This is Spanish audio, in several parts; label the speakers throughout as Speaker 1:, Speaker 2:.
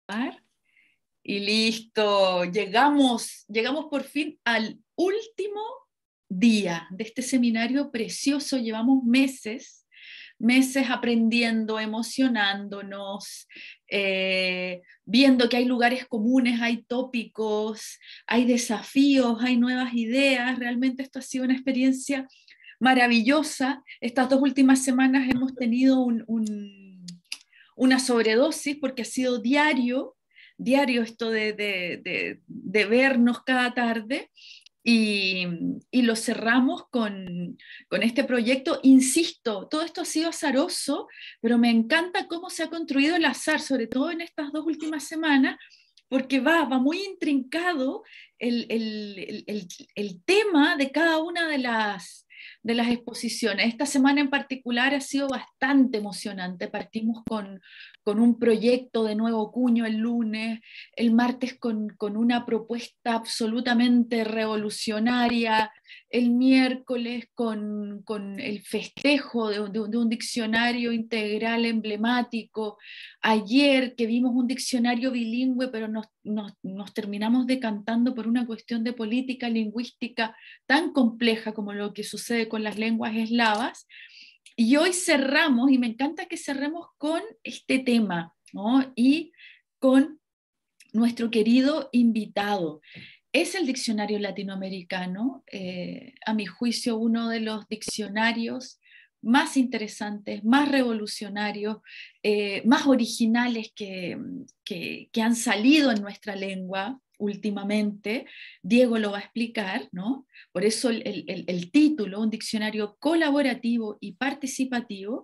Speaker 1: Y listo, llegamos por fin al último día de este seminario precioso. Llevamos meses aprendiendo, emocionándonos, viendo que hay lugares comunes, hay tópicos, hay desafíos, hay nuevas ideas. Realmente esto ha sido una experiencia maravillosa. Estas 2 últimas semanas hemos tenido una sobredosis porque ha sido diario esto de vernos cada tarde. Y, y lo cerramos con este proyecto. Insisto, todo esto ha sido azaroso, pero me encanta cómo se ha construido el azar, sobre todo en estas 2 últimas semanas, porque va muy intrincado el tema de cada una de las exposiciones. Esta semana en particular ha sido bastante emocionante. Partimos con un proyecto de nuevo cuño el lunes, el martes con una propuesta absolutamente revolucionaria, el miércoles con el festejo de un diccionario integral emblemático, ayer que vimos un diccionario bilingüe, pero nos terminamos decantando por una cuestión de política lingüística tan compleja como lo que sucede con las lenguas eslavas. Y hoy cerramos, y me encanta que cerremos con este tema, ¿no? Y con nuestro querido invitado. Es el diccionario latinoamericano, a mi juicio, uno de los diccionarios más interesantes, más revolucionarios, más originales que han salido en nuestra lengua últimamente. Diego lo va a explicar, ¿no? Por eso el título, un diccionario colaborativo y participativo,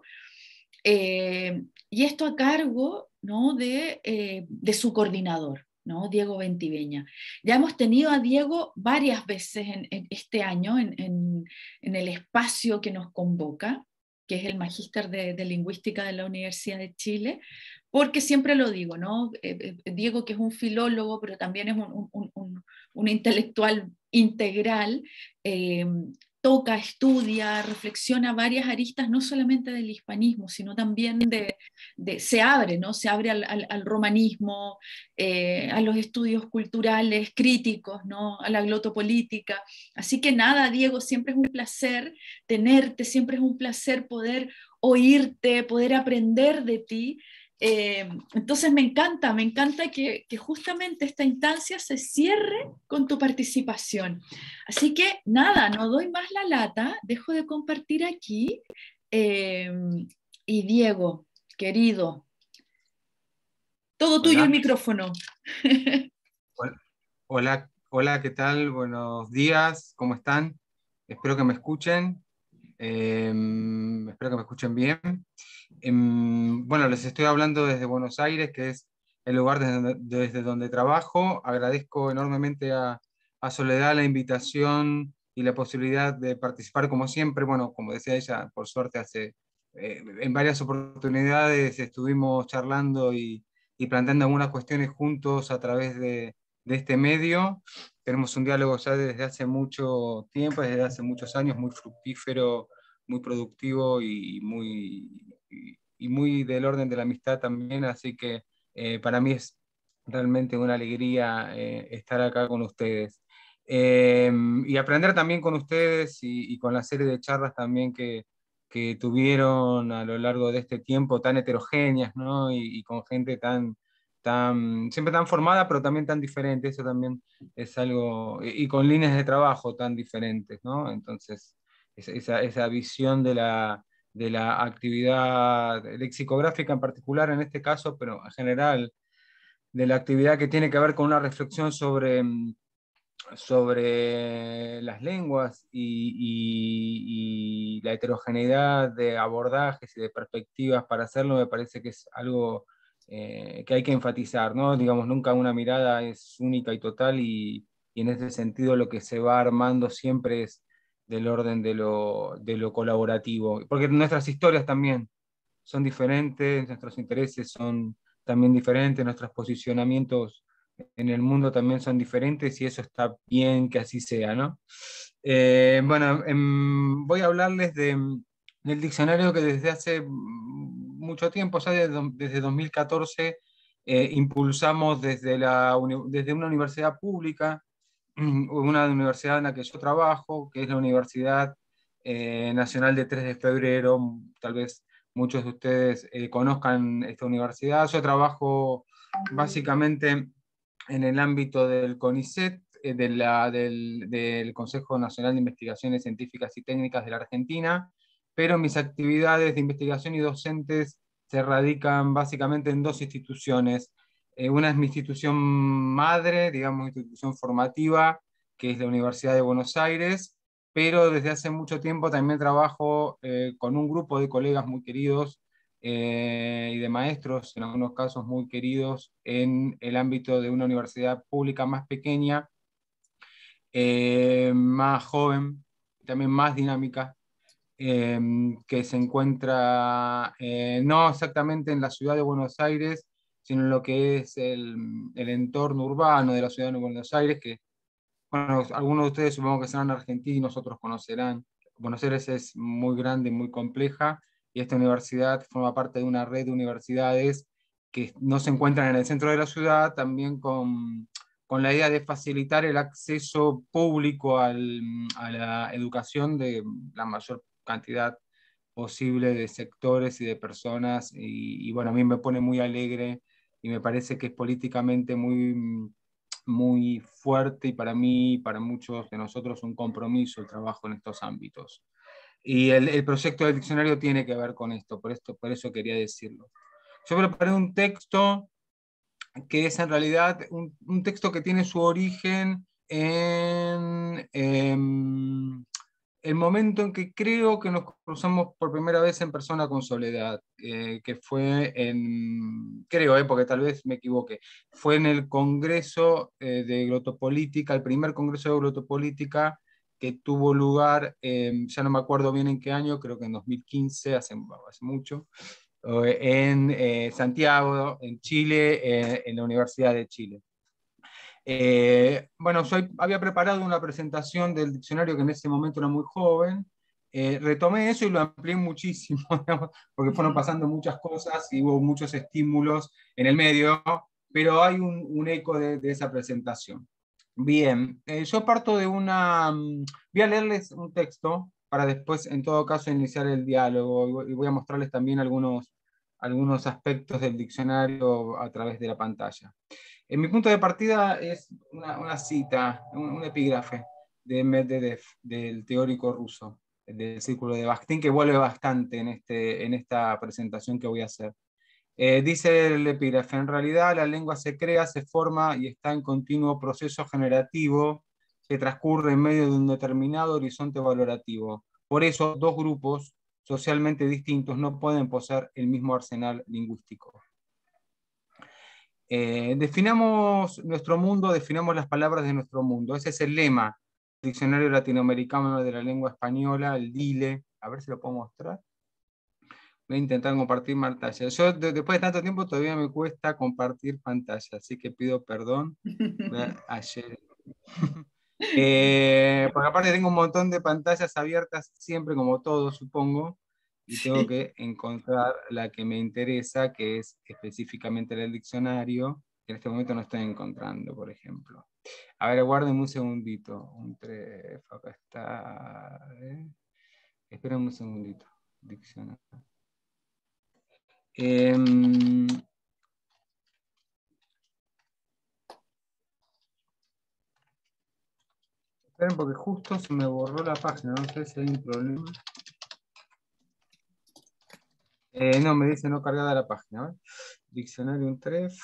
Speaker 1: y esto a cargo, ¿no? de su coordinador, ¿no? Diego Ventiveña. Ya hemos tenido a Diego varias veces en este año en el espacio que nos convoca, que es el Magíster de Lingüística de la Universidad de Chile, porque siempre lo digo, ¿no? Diego, que es un filólogo, pero también es un intelectual integral, toca, estudia, reflexiona varias aristas, no solamente del hispanismo, sino también se abre, ¿no? Se abre al romanismo, a los estudios culturales críticos, ¿no? A la glotopolítica. Así que nada, Diego, siempre es un placer tenerte, siempre es un placer poder oírte, poder aprender de ti. Entonces me encanta que justamente esta instancia se cierre con tu participación. Así que nada, no doy más la lata, dejo de compartir aquí. eh, y Diego, querido, todo tuyo el
Speaker 2: Hola,
Speaker 1: micrófono.
Speaker 2: hola, ¿qué tal? Buenos días, ¿cómo están? Espero que me escuchen, espero que me escuchen bien. Bueno, les estoy hablando desde Buenos Aires, que es el lugar desde donde trabajo. Agradezco enormemente a Soledad la invitación y la posibilidad de participar como siempre. Bueno, como decía ella, por suerte en varias oportunidades estuvimos charlando y planteando algunas cuestiones juntos a través de este medio. Tenemos un diálogo ya desde hace mucho tiempo, desde hace muchos años, muy fructífero, muy productivo y muy del orden de la amistad también, así que para mí es realmente una alegría estar acá con ustedes. Y aprender también con ustedes y con la serie de charlas también que tuvieron a lo largo de este tiempo tan heterogéneas, ¿no? Y con gente siempre tan formada, pero también tan diferente. Eso también es algo, y con líneas de trabajo tan diferentes, ¿no? Entonces, esa visión de la actividad lexicográfica en particular en este caso, pero en general, de la actividad que tiene que ver con una reflexión sobre las lenguas y la heterogeneidad de abordajes y de perspectivas para hacerlo, me parece que es algo que hay que enfatizar, ¿no? Digamos, nunca una mirada es única y total y en ese sentido lo que se va armando siempre es del orden de lo colaborativo, porque nuestras historias también son diferentes, nuestros intereses son también diferentes, nuestros posicionamientos en el mundo también son diferentes y eso está bien que así sea, ¿no? Bueno, voy a hablarles del diccionario que desde hace mucho tiempo, ya desde 2014, impulsamos desde una universidad pública, una universidad en la que yo trabajo, que es la Universidad Nacional de 3 de Febrero. Tal vez muchos de ustedes conozcan esta universidad. Yo trabajo básicamente en el ámbito del CONICET, del Consejo Nacional de Investigaciones Científicas y Técnicas de la Argentina, pero mis actividades de investigación y docentes se radican básicamente en dos instituciones. Una es mi institución madre, digamos, institución formativa, que es la Universidad de Buenos Aires, pero desde hace mucho tiempo también trabajo con un grupo de colegas muy queridos y de maestros, en algunos casos muy queridos, en el ámbito de una universidad pública más pequeña, más joven, también más dinámica, que se encuentra no exactamente en la ciudad de Buenos Aires, sino en lo que es el entorno urbano de la ciudad de Buenos Aires, que bueno, algunos de ustedes supongo que serán argentinos, otros conocerán. Buenos Aires es muy grande, muy compleja, y esta universidad forma parte de una red de universidades que no se encuentran en el centro de la ciudad, también con la idea de facilitar el acceso público a la educación de la mayor cantidad posible de sectores y de personas. Y bueno, a mí me pone muy alegre y me parece que es políticamente muy fuerte, y para mí y para muchos de nosotros un compromiso el trabajo en estos ámbitos. Y el proyecto del diccionario tiene que ver con esto, por eso quería decirlo. Yo preparé un texto que es en realidad un texto que tiene su origen en el momento en que creo que nos cruzamos por primera vez en persona con Soledad, que fue creo, porque tal vez me equivoque, fue en el Congreso de Glotopolítica, el primer Congreso de Glotopolítica que tuvo lugar, ya no me acuerdo bien en qué año, creo que en 2015, hace mucho, en Santiago, en Chile, en la Universidad de Chile. Bueno, yo había preparado una presentación del diccionario que en ese momento era muy joven. Retomé eso y lo amplié muchísimo, digamos, porque fueron pasando muchas cosas y hubo muchos estímulos en el medio, pero hay un eco de esa presentación. Bien, yo parto de voy a leerles un texto para después, en todo caso, iniciar el diálogo, y voy a mostrarles también algunos aspectos del diccionario a través de la pantalla. En mi punto de partida es una cita, un epígrafe de Medvedev, del teórico ruso, del círculo de Bakhtin, que vuelve bastante en esta presentación que voy a hacer. Dice el epígrafe: en realidad la lengua se crea, se forma y está en continuo proceso generativo que transcurre en medio de un determinado horizonte valorativo. Por eso, dos grupos socialmente distintos no pueden poseer el mismo arsenal lingüístico. Definamos nuestro mundo, definamos las palabras de nuestro mundo. Ese es el lema del Diccionario Latinoamericano de la Lengua Española, el DILE. A ver si lo puedo mostrar. Voy a intentar compartir pantalla. Yo, después de tanto tiempo, todavía me cuesta compartir pantalla, así que pido perdón. Ayer. Porque aparte tengo un montón de pantallas abiertas siempre, como todo, supongo, y tengo que encontrar la que me interesa, que es específicamente el diccionario, que en este momento no estoy encontrando, por ejemplo. A ver, guárdenme un segundito. Acá está. Esperen un segundito. Diccionario. Esperen, porque justo se me borró la página, no sé si hay un problema. No, me dice no cargada la página. Diccionario un 3.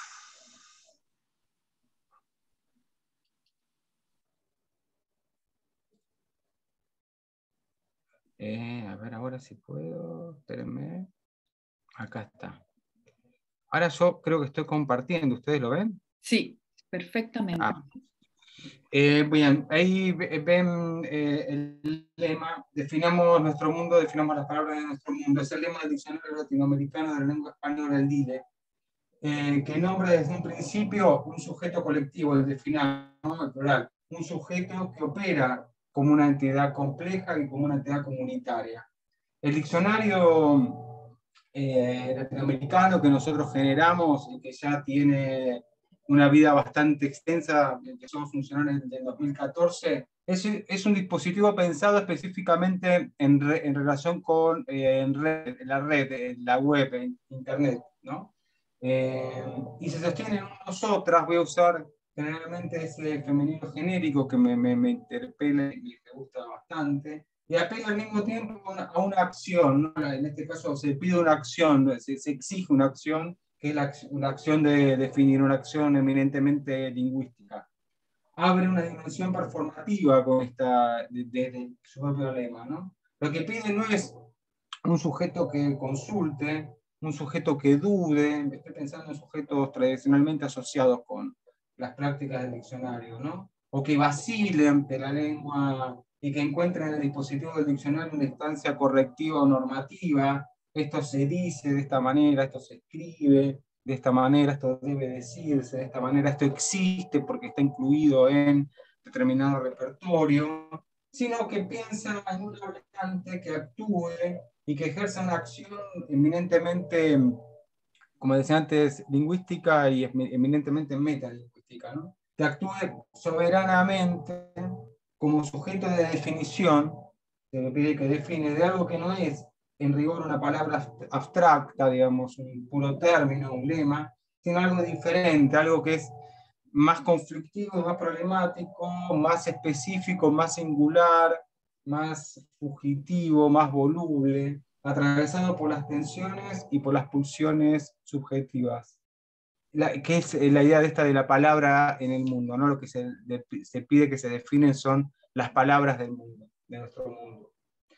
Speaker 2: A ver, ahora si puedo. Espérenme. Acá está. Ahora yo creo que estoy compartiendo. ¿Ustedes lo ven?
Speaker 1: Sí, perfectamente.
Speaker 2: Bien, ahí ven el lema. Definamos nuestro mundo, definamos las palabras de nuestro mundo. Es el lema del Diccionario Latinoamericano de la Lengua Española, el DILE, que nombra desde un principio un sujeto colectivo, el definamos, ¿no? El plural, un sujeto que opera como una entidad compleja y como una entidad comunitaria. El diccionario latinoamericano que nosotros generamos y que ya tiene una vida bastante extensa, empezó a funcionar en el 2014, es un dispositivo pensado específicamente en relación con la red, la web, en Internet, ¿no? Y se sostiene en nosotras, voy a usar generalmente ese femenino genérico que me interpela y me gusta bastante, y apela al mismo tiempo a una acción, ¿no? En este caso se pide una acción, se exige una acción, que es una acción de definir, una acción eminentemente lingüística. Abre una dimensión performativa con esta, desde su propio lema, ¿no? Lo que pide no es un sujeto que consulte, un sujeto que dude, estoy pensando en sujetos tradicionalmente asociados con las prácticas del diccionario, ¿no? O que vacilen ante la lengua y que encuentren en el dispositivo del diccionario una instancia correctiva o normativa. Esto se dice de esta manera, esto se escribe de esta manera, esto debe decirse de esta manera, esto existe porque está incluido en determinado repertorio, sino que piensa en un hablante que actúe y que ejerza una acción eminentemente, como decía antes, lingüística y eminentemente metalingüística, ¿no? Que actúe soberanamente como sujeto de definición, que le pide que define de algo que no es en rigor una palabra abstracta, digamos, un puro término, un lema, sino algo diferente, algo que es más conflictivo, más problemático, más específico, más singular, más fugitivo, más voluble, atravesado por las tensiones y por las pulsiones subjetivas. Que es la idea de esta de la palabra en el mundo, ¿no? Lo que se pide que se definen son las palabras del mundo, de nuestro mundo.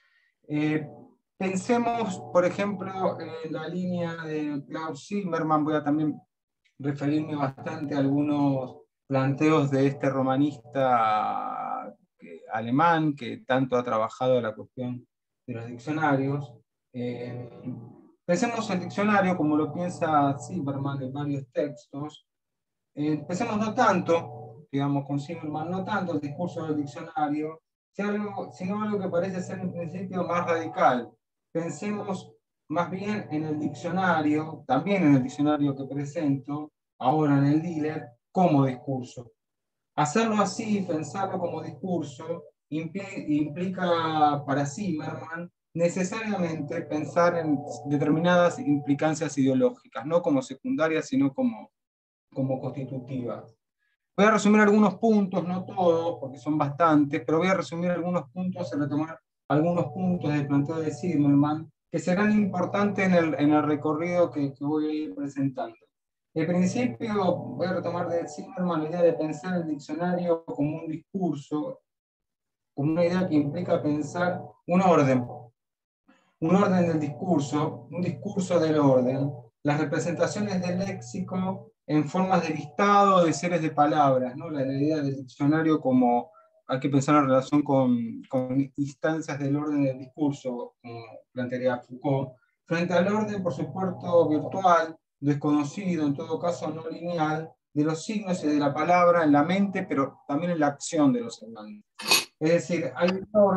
Speaker 2: Pensemos, por ejemplo, en la línea de Klaus Zimmermann, voy a también referirme bastante a algunos planteos de este romanista alemán que tanto ha trabajado la cuestión de los diccionarios. Pensemos el diccionario como lo piensa Zimmermann en varios textos. Pensemos no tanto, digamos, con Zimmermann, no tanto el discurso del diccionario, sino algo que parece ser en principio más radical. Pensemos más bien en el diccionario, también en el diccionario que presento, ahora en el dealer, como discurso. Hacerlo así, pensarlo como discurso, implica para Zimmermann necesariamente pensar en determinadas implicancias ideológicas, no como secundarias, sino como constitutivas. Voy a resumir algunos puntos, no todos, porque son bastantes, pero voy a resumir algunos puntos y retomar algunos puntos del planteo de Zimmermann que serán importantes en el recorrido que voy a ir presentando. En principio, voy a retomar de Zimmermann la idea de pensar el diccionario como un discurso, como una idea que implica pensar un orden del discurso, un discurso del orden, las representaciones del léxico en formas de listado de series de palabras, ¿no? La idea del diccionario como hay que pensar en relación con instancias del orden del discurso, como plantearía Foucault, frente al orden, por supuesto, virtual, desconocido, en todo caso no lineal, de los signos y de la palabra en la mente, pero también en la acción de los hablantes. Es decir, hay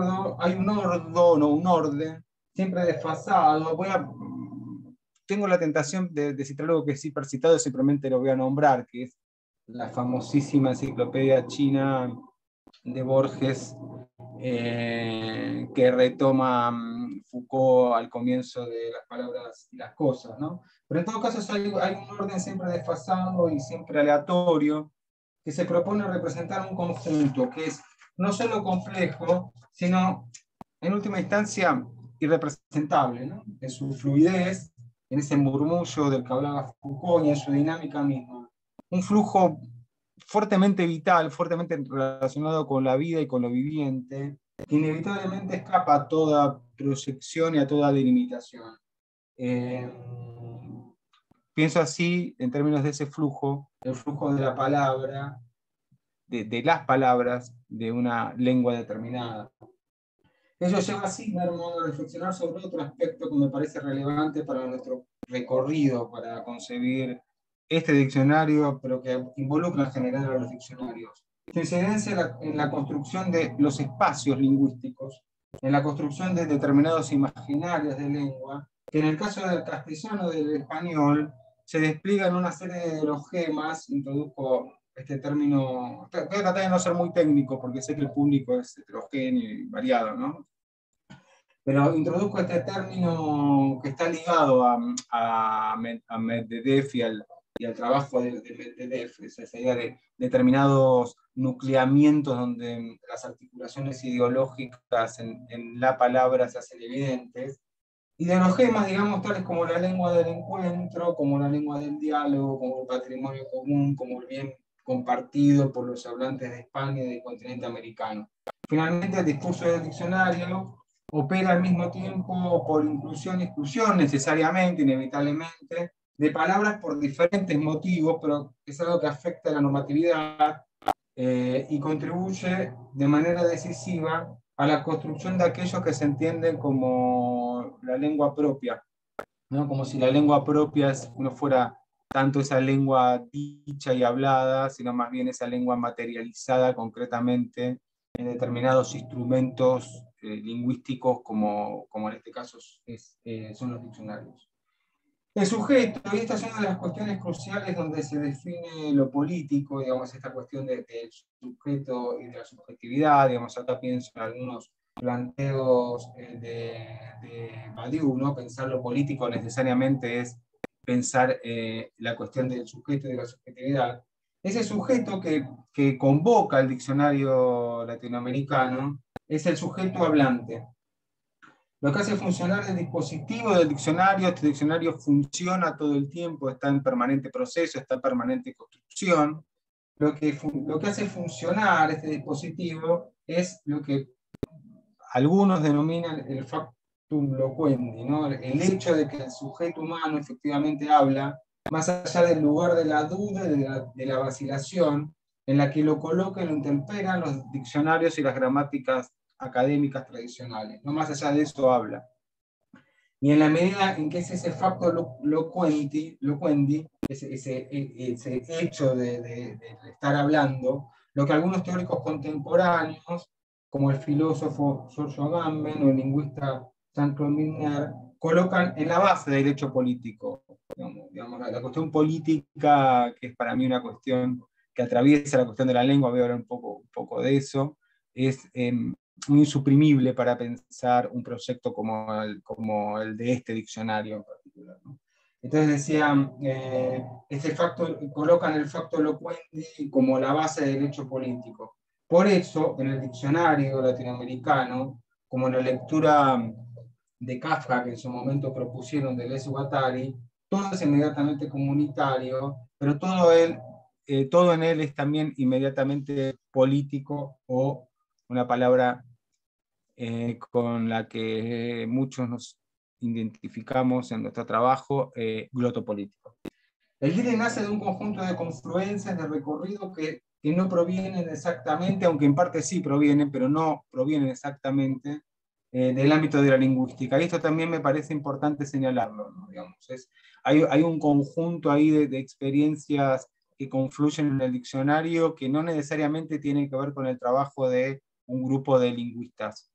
Speaker 2: un orden, siempre desfasado. Tengo la tentación de citar algo que es hipercitado, simplemente lo voy a nombrar, que es la famosísima enciclopedia china de Borges, que retoma Foucault al comienzo de Las palabras y las cosas, ¿no? Pero en todo caso hay un orden siempre desfasado y siempre aleatorio, que se propone representar un conjunto que es no solo complejo, sino en última instancia irrepresentable, ¿no? En su fluidez, en ese murmullo del que hablaba Foucault y en su dinámica misma. Un flujo fuertemente vital, fuertemente relacionado con la vida y con lo viviente, que inevitablemente escapa a toda proyección y a toda delimitación. Pienso así, en términos de ese flujo, el flujo de la palabra, de las palabras de una lengua determinada. Ello lleva a Zimmermann a reflexionar sobre otro aspecto que me parece relevante para nuestro recorrido, para concebir este diccionario, pero que involucra en general a los diccionarios. Su incidencia en la construcción de los espacios lingüísticos, en la construcción de determinados imaginarios de lengua, que en el caso del castellano, del español, se despliegan una serie de ideologemas. Introduzco este término, voy a tratar de no ser muy técnico, porque sé que el público es heterogéneo y variado, ¿no? Pero introduzco este término que está ligado a Medvedev y al trabajo de Medvedev, esa idea de determinados nucleamientos donde las articulaciones ideológicas en la palabra se hacen evidentes. Ideologemas, digamos, tales como la lengua del encuentro, como la lengua del diálogo, como el patrimonio común, como el bien compartido por los hablantes de España y del continente americano. Finalmente, el discurso del diccionario opera al mismo tiempo por inclusión y exclusión, necesariamente, inevitablemente, de palabras por diferentes motivos, pero es algo que afecta a la normatividad y contribuye de manera decisiva a la construcción de aquello que se entiende como la lengua propia, ¿no? Como si la lengua propia no fuera tanto esa lengua dicha y hablada, sino más bien esa lengua materializada concretamente en determinados instrumentos lingüísticos, como en este caso son los diccionarios. El sujeto, y esta es una de las cuestiones cruciales donde se define lo político, digamos, esta cuestión del sujeto y de la subjetividad, digamos, acá pienso en algunos planteos de Badiou, ¿no? Pensar lo político necesariamente es pensar la cuestión del sujeto y de la subjetividad. Ese sujeto que convoca el diccionario latinoamericano es el sujeto hablante. Lo que hace funcionar el dispositivo del diccionario, este diccionario funciona todo el tiempo, está en permanente proceso, está en permanente construcción. Lo que hace funcionar este dispositivo es lo que algunos denominan el factum loquendi, ¿no? El hecho de que el sujeto humano efectivamente habla, más allá del lugar de la duda y de la vacilación, en la que lo colocan y lo interpretan los diccionarios y las gramáticas académicas tradicionales. No más allá de eso habla. Y en la medida en que es ese facto loquendi, ese hecho de estar hablando, lo que algunos teóricos contemporáneos, como el filósofo Giorgio Agamben o el lingüista Jean-Claude Milner, colocan en la base del hecho político. Digamos, la cuestión política, que es para mí una cuestión que atraviesa la cuestión de la lengua, voy a hablar un poco de eso, es muy insuprimible para pensar un proyecto como el de este diccionario en particular, ¿no? Entonces decían, colocan el facto loquendi como la base del hecho político. Por eso, en el diccionario latinoamericano, como en la lectura de Kafka, que en su momento propusieron de Deleuze y Guattari, todo es inmediatamente comunitario, pero todo en él es también inmediatamente político, o una palabra con la que muchos nos identificamos en nuestro trabajo, glotopolítico. El líder nace de un conjunto de confluencias de recorrido que no provienen exactamente, aunque en parte sí provienen, pero no provienen exactamente del ámbito de la lingüística. Y esto también me parece importante señalarlo, ¿no? Digamos, hay un conjunto ahí de experiencias que confluyen en el diccionario que no necesariamente tienen que ver con el trabajo de un grupo de lingüistas.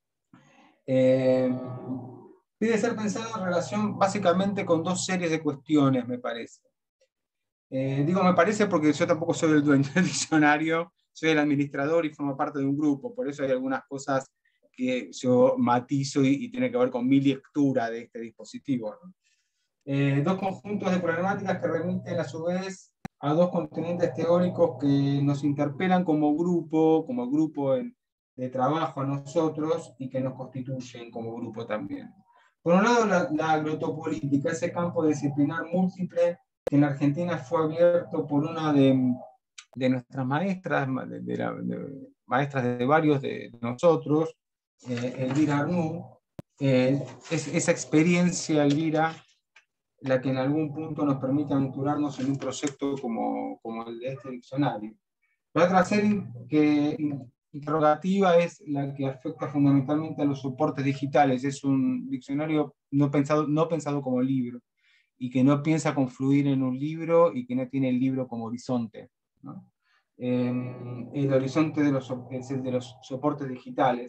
Speaker 2: Debe ser pensado en relación básicamente con dos series de cuestiones, me parece. Digo me parece porque yo tampoco soy el dueño del diccionario, soy el administrador y formo parte de un grupo, por eso hay algunas cosas que yo matizo y tiene que ver con mi lectura de este dispositivo, ¿no? Dos conjuntos de problemáticas que remiten a su vez a dos continentes teóricos que nos interpelan como grupo de trabajo a nosotros y que nos constituyen como grupo también. Por un lado, la glotopolítica, ese campo disciplinar múltiple que en Argentina fue abierto por una de nuestras maestras, maestras de varios de nosotros, Elvira Arnoux. Esa experiencia, Elvira, la que en algún punto nos permite aventurarnos en un proyecto como el de este diccionario. La otra serie interrogativa es la que afecta fundamentalmente a los soportes digitales. Es un diccionario no pensado como libro, y que no piensa confluir en un libro y que no tiene el libro como horizonte, ¿no? El horizonte es el de los soportes digitales.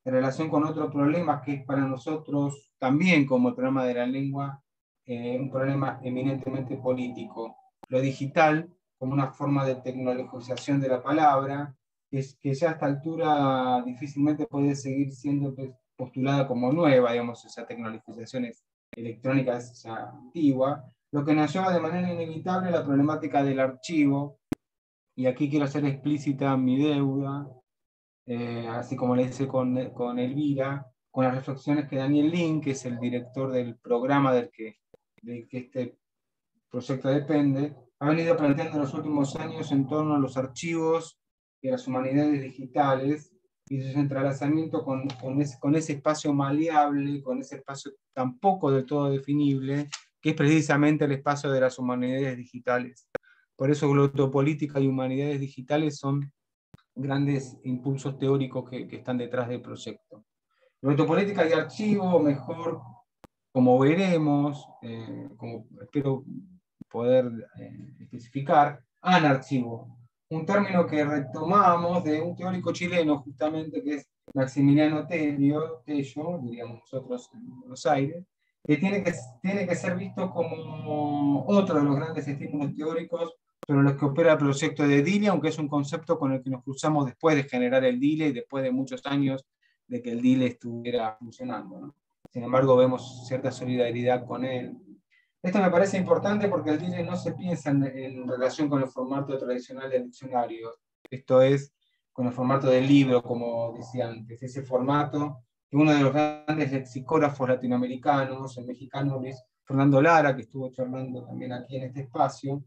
Speaker 2: en relación con otro problema que es para nosotros también como el problema de la lengua, un problema eminentemente político. Lo digital como una forma de tecnologización de la palabra, que ya a esta altura difícilmente puede seguir siendo postulada como nueva, digamos, esa tecnologización electrónica es ya antigua, lo que nos lleva de manera inevitable a la problemática del archivo, y aquí quiero hacer explícita mi deuda, así como le hice con Elvira, con las reflexiones que Daniel Lin, que es el director del programa del que este proyecto depende, ha venido planteando en los últimos años en torno a los archivos y a las humanidades digitales y su entrelazamiento con ese espacio maleable, con ese espacio tampoco del todo definible, que es precisamente el espacio de las humanidades digitales. Por eso glotopolítica y humanidades digitales son grandes impulsos teóricos que están detrás del proyecto. Glotopolítica y archivo, mejor, como veremos, como espero poder especificar, anarchivo, un término que retomamos de un teórico chileno justamente que es Maximiliano Tello, diríamos nosotros en Buenos Aires, que tiene que ser visto como otro de los grandes estímulos teóricos sobre los que opera el proyecto de DILE, aunque es un concepto con el que nos cruzamos después de generar el DILE y después de muchos años de que el DILE estuviera funcionando, ¿no? Sin embargo, vemos cierta solidaridad con él. Esto me parece importante porque el DILE no se piensa en relación con el formato tradicional del diccionario, esto es, con el formato del libro, como decía antes, ese formato que uno de los grandes lexicógrafos latinoamericanos, el mexicano Luis Fernando Lara, que estuvo charlando también aquí en este espacio,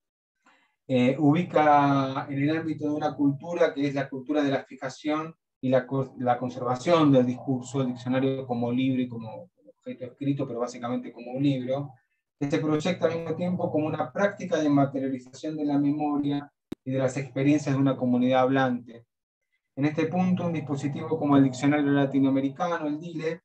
Speaker 2: ubica en el ámbito de una cultura que es la cultura de la fijación y la conservación del discurso, el diccionario como libro y como objeto escrito, pero básicamente como un libro, que se proyecta al mismo tiempo como una práctica de materialización de la memoria y de las experiencias de una comunidad hablante. En este punto, un dispositivo como el diccionario latinoamericano, el DILE,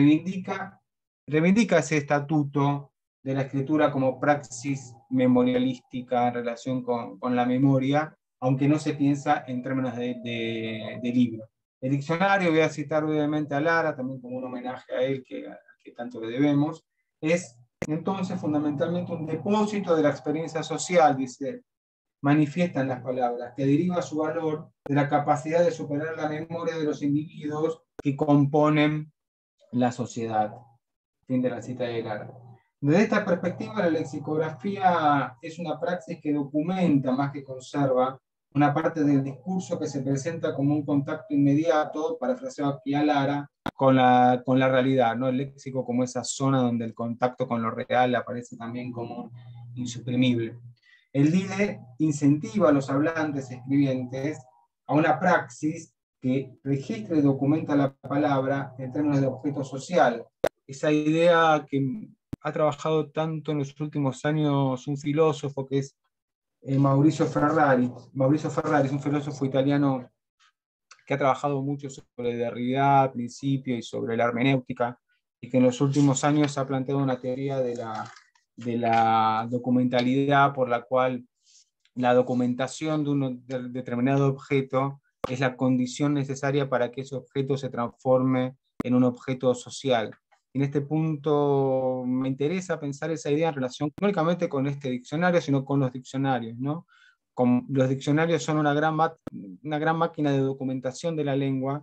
Speaker 2: reivindica ese estatuto de la escritura como praxis memorialística en relación con la memoria, aunque no se piensa en términos de libro. El diccionario, voy a citar brevemente a Lara, también como un homenaje a él, que tanto le debemos, es entonces fundamentalmente un depósito de la experiencia social, dice, manifiestan las palabras, que deriva su valor de la capacidad de superar la memoria de los individuos que componen la sociedad. Fin de la cita de Lara. Desde esta perspectiva, la lexicografía es una praxis que documenta más que conserva una parte del discurso que se presenta como un contacto inmediato, parafraseado aquí a Lara, con la realidad, ¿no? El léxico como esa zona donde el contacto con lo real aparece también como insuprimible. El DILE incentiva a los hablantes escribientes a una praxis que registra y documenta la palabra en términos de objeto social. Esa idea que ha trabajado tanto en los últimos años un filósofo que es Maurizio Ferrari. Maurizio Ferrari es un filósofo italiano que ha trabajado mucho sobre Derrida, principio, y sobre la hermenéutica, y que en los últimos años ha planteado una teoría de la documentalidad por la cual la documentación de un determinado objeto es la condición necesaria para que ese objeto se transforme en un objeto social. En este punto me interesa pensar esa idea en relación no únicamente con este diccionario, sino con los diccionarios, ¿no? Los diccionarios son una gran máquina de documentación de la lengua,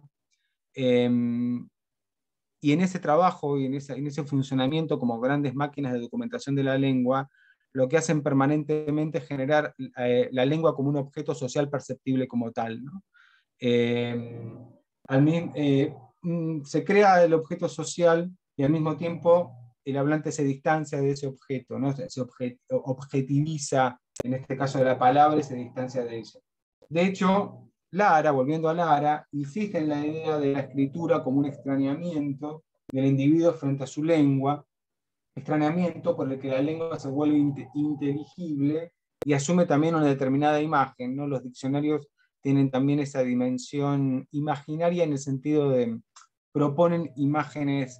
Speaker 2: y en ese trabajo y en ese funcionamiento como grandes máquinas de documentación de la lengua, lo que hacen permanentemente es generar la lengua como un objeto social perceptible como tal, ¿no? Se crea el objeto social y al mismo tiempo el hablante se distancia de ese objeto, ¿no? Se objetiviza, en este caso de la palabra, y se distancia de ella. De hecho, Lara, volviendo a Lara, insiste en la idea de la escritura como un extrañamiento del individuo frente a su lengua, extrañamiento por el que la lengua se vuelve inteligible y asume también una determinada imagen, ¿no? Los diccionarios tienen también esa dimensión imaginaria en el sentido de proponen imágenes,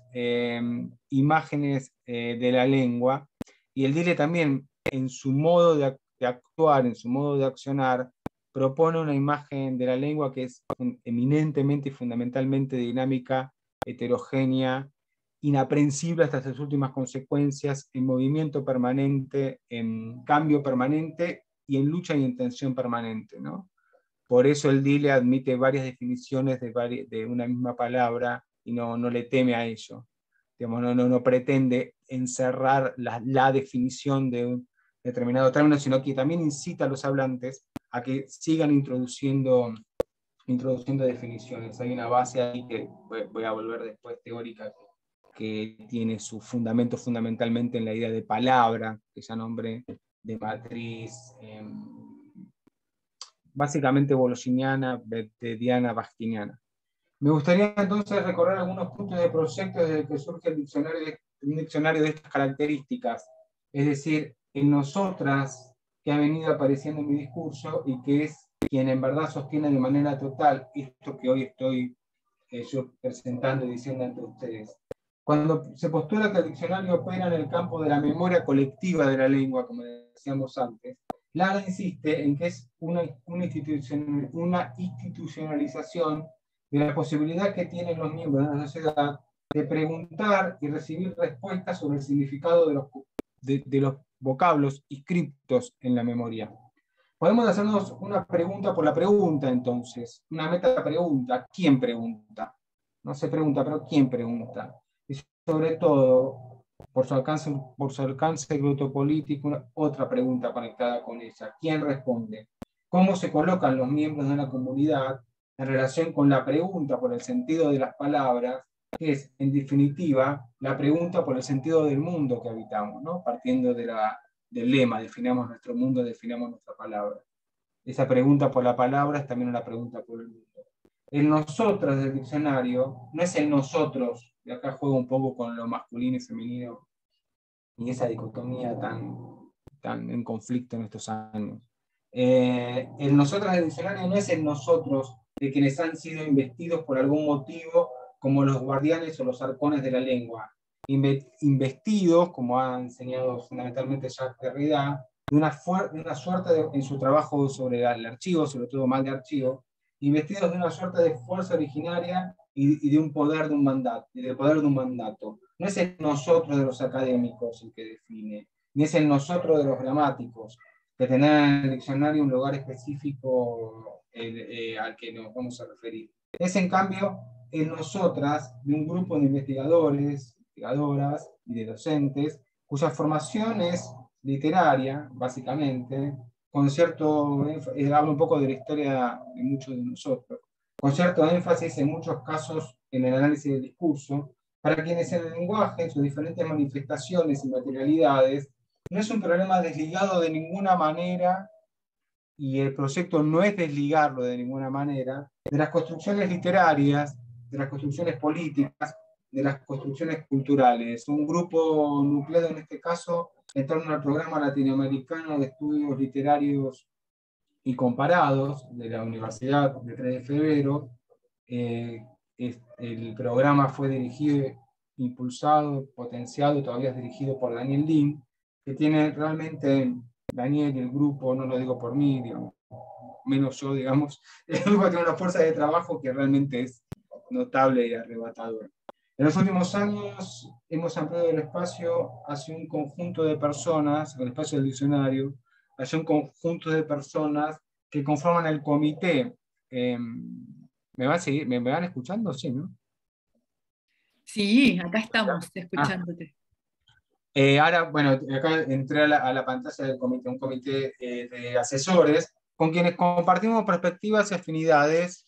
Speaker 2: de la lengua, y el DILE también en su modo de actuar, en su modo de accionar, propone una imagen de la lengua que es eminentemente y fundamentalmente dinámica, heterogénea, inaprensible hasta sus últimas consecuencias, en movimiento permanente, en cambio permanente y en lucha y en tensión permanente, ¿no? Por eso el Dile admite varias definiciones de una misma palabra y no le teme a ello. Digamos, no pretende encerrar la definición de un determinado término, sino que también incita a los hablantes a que sigan introduciendo definiciones. Hay una base ahí que voy a volver después teórica, que tiene su fundamento fundamentalmente en la idea de palabra, que ya nombré, de matriz, básicamente bologiniana, betediana, bastiniana. Me gustaría entonces recorrer algunos puntos de proyecto desde que surge un diccionario de estas características, es decir, en nosotras, que ha venido apareciendo en mi discurso y que es quien en verdad sostiene de manera total esto que hoy estoy yo presentando y diciendo ante ustedes. Cuando se postula que el diccionario opera en el campo de la memoria colectiva de la lengua, como decíamos antes, Lara insiste en que es una institucionalización de la posibilidad que tienen los miembros de la sociedad de preguntar y recibir respuestas sobre el significado de los vocablos inscriptos en la memoria. Podemos hacernos una pregunta por la pregunta, entonces, una meta pregunta. ¿Quién pregunta? No se pregunta, pero ¿quién pregunta? Y sobre todo, por su alcance glotopolítico, otra pregunta conectada con ella. ¿Quién responde? ¿Cómo se colocan los miembros de una comunidad en relación con la pregunta por el sentido de las palabras, que es, en definitiva, la pregunta por el sentido del mundo que habitamos, ¿no? Partiendo del lema, definamos nuestro mundo, definamos nuestra palabra. Esa pregunta por la palabra es también una pregunta por el mundo. El nosotros del diccionario no es el nosotros, y acá juego un poco con lo masculino y femenino, y esa dicotomía tan en conflicto en estos años. El nosotros del diccionario no es el nosotros de quienes han sido investidos por algún motivo, como los guardianes o los arcones de la lengua. Investidos, como ha enseñado fundamentalmente Jacques Derrida, de una suerte en su trabajo sobre el archivo, sobre todo mal de archivo, investidos de una suerte de fuerza originaria y de un poder de un mandato, del poder de un mandato. No es el nosotros de los académicos el que define, ni es el nosotros de los gramáticos, que tendrán en el diccionario un lugar específico al que nos vamos a referir. Es en cambio el nosotras de un grupo de investigadores, investigadoras y de docentes, cuya formación es literaria, básicamente, con cierto, hablo un poco de la historia de muchos de nosotros, con cierto énfasis en muchos casos en el análisis del discurso, para quienes en el lenguaje, en sus diferentes manifestaciones y materialidades, no es un problema desligado de ninguna manera, y el proyecto no es desligarlo de ninguna manera, de las construcciones literarias, de las construcciones políticas, de las construcciones culturales. Un grupo nucleado en este caso en torno al programa latinoamericano de estudios literarios y comparados de la Universidad de 3 de Febrero. El programa fue dirigido, impulsado, potenciado, todavía es dirigido por Daniel Lin, que tiene realmente, Daniel y el grupo, no lo digo por mí, digamos, menos yo, digamos, el grupo tiene una fuerza de trabajo que realmente es notable y arrebatadora. En los últimos años hemos ampliado el espacio hacia un conjunto de personas, el espacio del diccionario, hacia un conjunto de personas que conforman el comité. ¿Me van a seguir? ¿Me van escuchando? Sí, ¿no?
Speaker 1: Sí, acá estamos escuchándote.
Speaker 2: Ahora, bueno, acá entré a la pantalla del comité, un comité de asesores con quienes compartimos perspectivas y afinidades.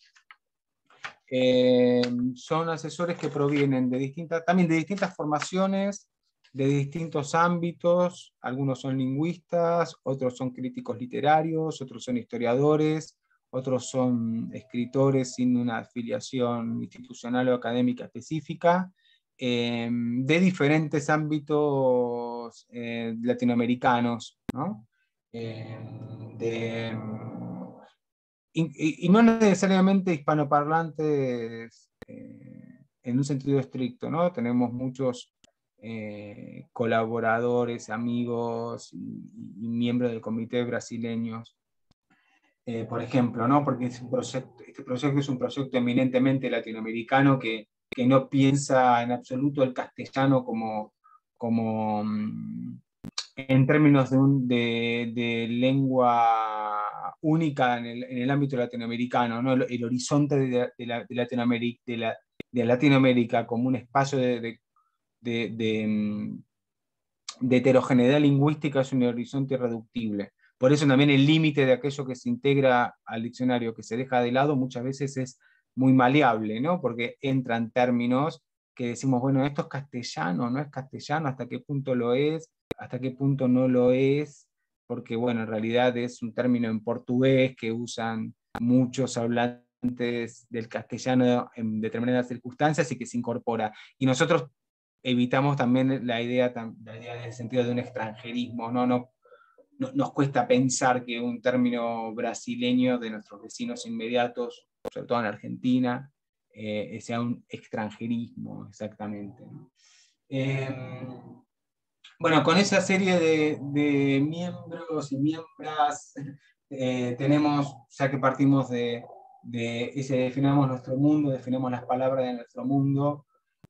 Speaker 2: Son asesores que provienen también de distintas formaciones, de distintos ámbitos. Algunos son lingüistas, otros son críticos literarios, otros son historiadores, otros son escritores sin una afiliación institucional o académica específica, de diferentes ámbitos latinoamericanos, ¿no? Y no necesariamente hispanoparlantes en un sentido estricto, ¿no? Tenemos muchos colaboradores, amigos y miembros del comité brasileños. por ejemplo, ¿no? Porque este proyecto es un proyecto eminentemente latinoamericano que no piensa en absoluto el castellano como en términos de lengua única en el ámbito latinoamericano, ¿no? El horizonte de Latinoamérica como un espacio de heterogeneidad lingüística es un horizonte irreductible. Por eso también el límite de aquello que se integra al diccionario, que se deja de lado, muchas veces es muy maleable, ¿no? Porque entran términos que decimos, bueno, esto es castellano, no es castellano, hasta qué punto lo es, hasta qué punto no lo es, porque, bueno, en realidad es un término en portugués que usan muchos hablantes del castellano en determinadas circunstancias y que se incorpora. Y nosotros evitamos también la idea en el sentido de un extranjerismo, nos cuesta pensar que un término brasileño de nuestros vecinos inmediatos, sobre todo en Argentina, sea un extranjerismo exactamente, ¿no? Bueno, con esa serie de miembros y miembras tenemos, ya que partimos de ese definamos nuestro mundo, definimos las palabras de nuestro mundo,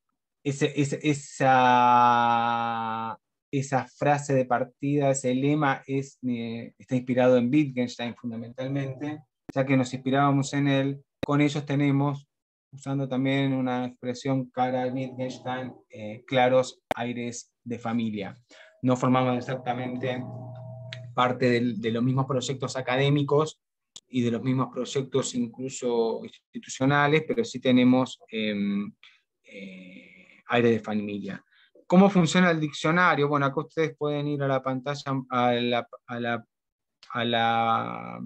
Speaker 2: esa frase de partida, ese lema está inspirado en Wittgenstein fundamentalmente, ya que nos inspirábamos en él, con ellos tenemos, usando también una expresión cara a Wittgenstein, claros aires de familia. No formamos exactamente parte de los mismos proyectos académicos y de los mismos proyectos incluso institucionales, pero sí tenemos aire de familia. ¿Cómo funciona el diccionario? Bueno, acá ustedes pueden ir a la pantalla, a la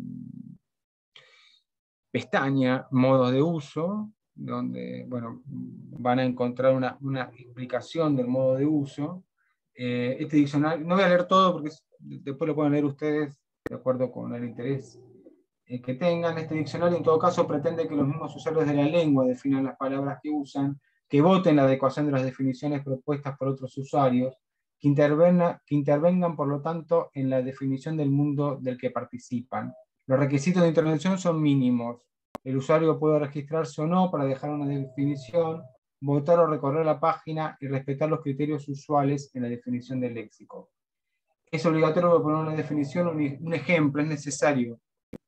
Speaker 2: pestaña modos de uso, donde, bueno, van a encontrar una explicación del modo de uso. Este diccionario, no voy a leer todo porque después lo pueden leer ustedes de acuerdo con el interés que tengan. Este diccionario en todo caso pretende que los mismos usuarios de la lengua definan las palabras que usan, que voten la adecuación de las definiciones propuestas por otros usuarios, que intervengan por lo tanto en la definición del mundo del que participan. Los requisitos de intervención son mínimos. El usuario puede registrarse o no para dejar una definición, votar o recorrer la página y respetar los criterios usuales en la definición del léxico. Es obligatorio poner una definición, un ejemplo, es necesario.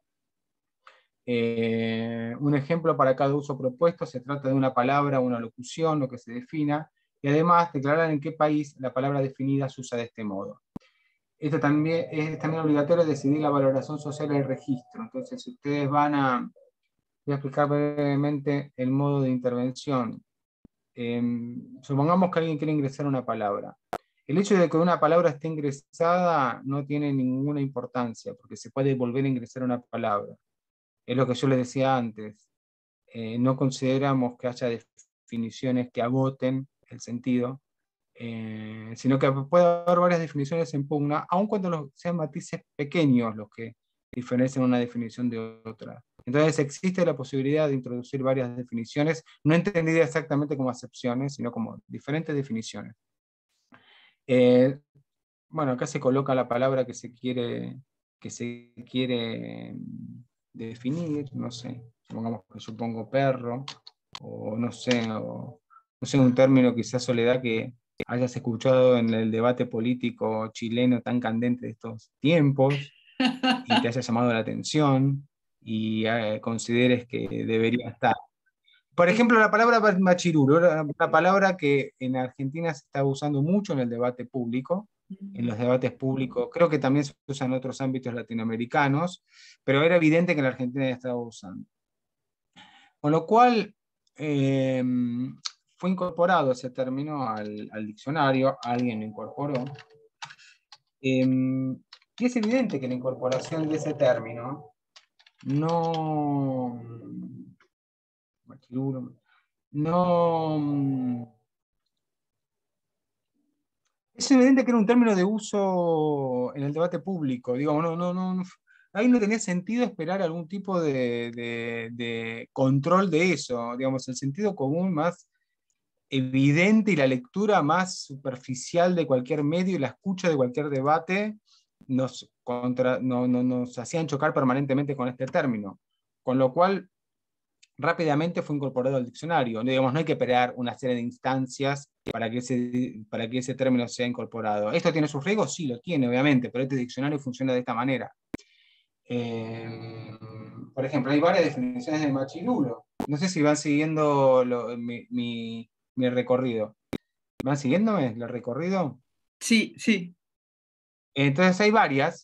Speaker 2: Un ejemplo para cada uso propuesto, se trata de una palabra o una locución, lo que se defina, y además declarar en qué país la palabra definida se usa de este modo. Esto también es también obligatorio decidir la valoración social del registro. Entonces, si ustedes voy a explicar brevemente el modo de intervención. Supongamos que alguien quiere ingresar una palabra. El hecho de que una palabra esté ingresada no tiene ninguna importancia, porque se puede volver a ingresar una palabra. Es lo que yo les decía antes. No consideramos que haya definiciones que agoten el sentido, sino que puede haber varias definiciones en pugna, aun cuando sean matices pequeños los que diferencian una definición de otra. Entonces existe la posibilidad de introducir varias definiciones, no entendidas exactamente como acepciones, sino como diferentes definiciones. Bueno, acá se coloca la palabra que se quiere definir, no sé, supongamos que yo pongo perro, o no sé, un término quizás Soledad que hayas escuchado en el debate político chileno tan candente de estos tiempos y te haya llamado la atención y consideres que debería estar. Por ejemplo, la palabra machirulo, una palabra que en Argentina se está usando mucho en el debate público, en los debates públicos, creo que también se usa en otros ámbitos latinoamericanos, pero era evidente que en la Argentina ya estaba usando. Con lo cual, fue incorporado ese término al diccionario, alguien lo incorporó, y es evidente que la incorporación de ese término no es evidente que era un término de uso en el debate público, digamos, ahí no tenía sentido esperar algún tipo de control de eso, digamos, el sentido común más evidente y la lectura más superficial de cualquier medio y la escucha de cualquier debate nos hacían chocar permanentemente con este término, con lo cual rápidamente fue incorporado al diccionario. Digamos, no hay que esperar una serie de instancias para que ese término sea incorporado. ¿Esto tiene sus riesgos? Sí, lo tiene, obviamente, pero este diccionario funciona de esta manera. Por ejemplo, hay varias definiciones de machirulo. No sé si van siguiendo mi recorrido. ¿Van siguiéndome el recorrido?
Speaker 1: Sí, sí.
Speaker 2: Entonces hay varias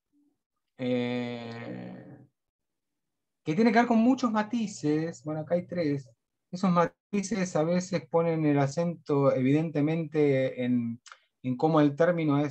Speaker 2: que tienen que ver con muchos matices. Bueno, acá hay tres. Esos matices a veces ponen el acento evidentemente en cómo el término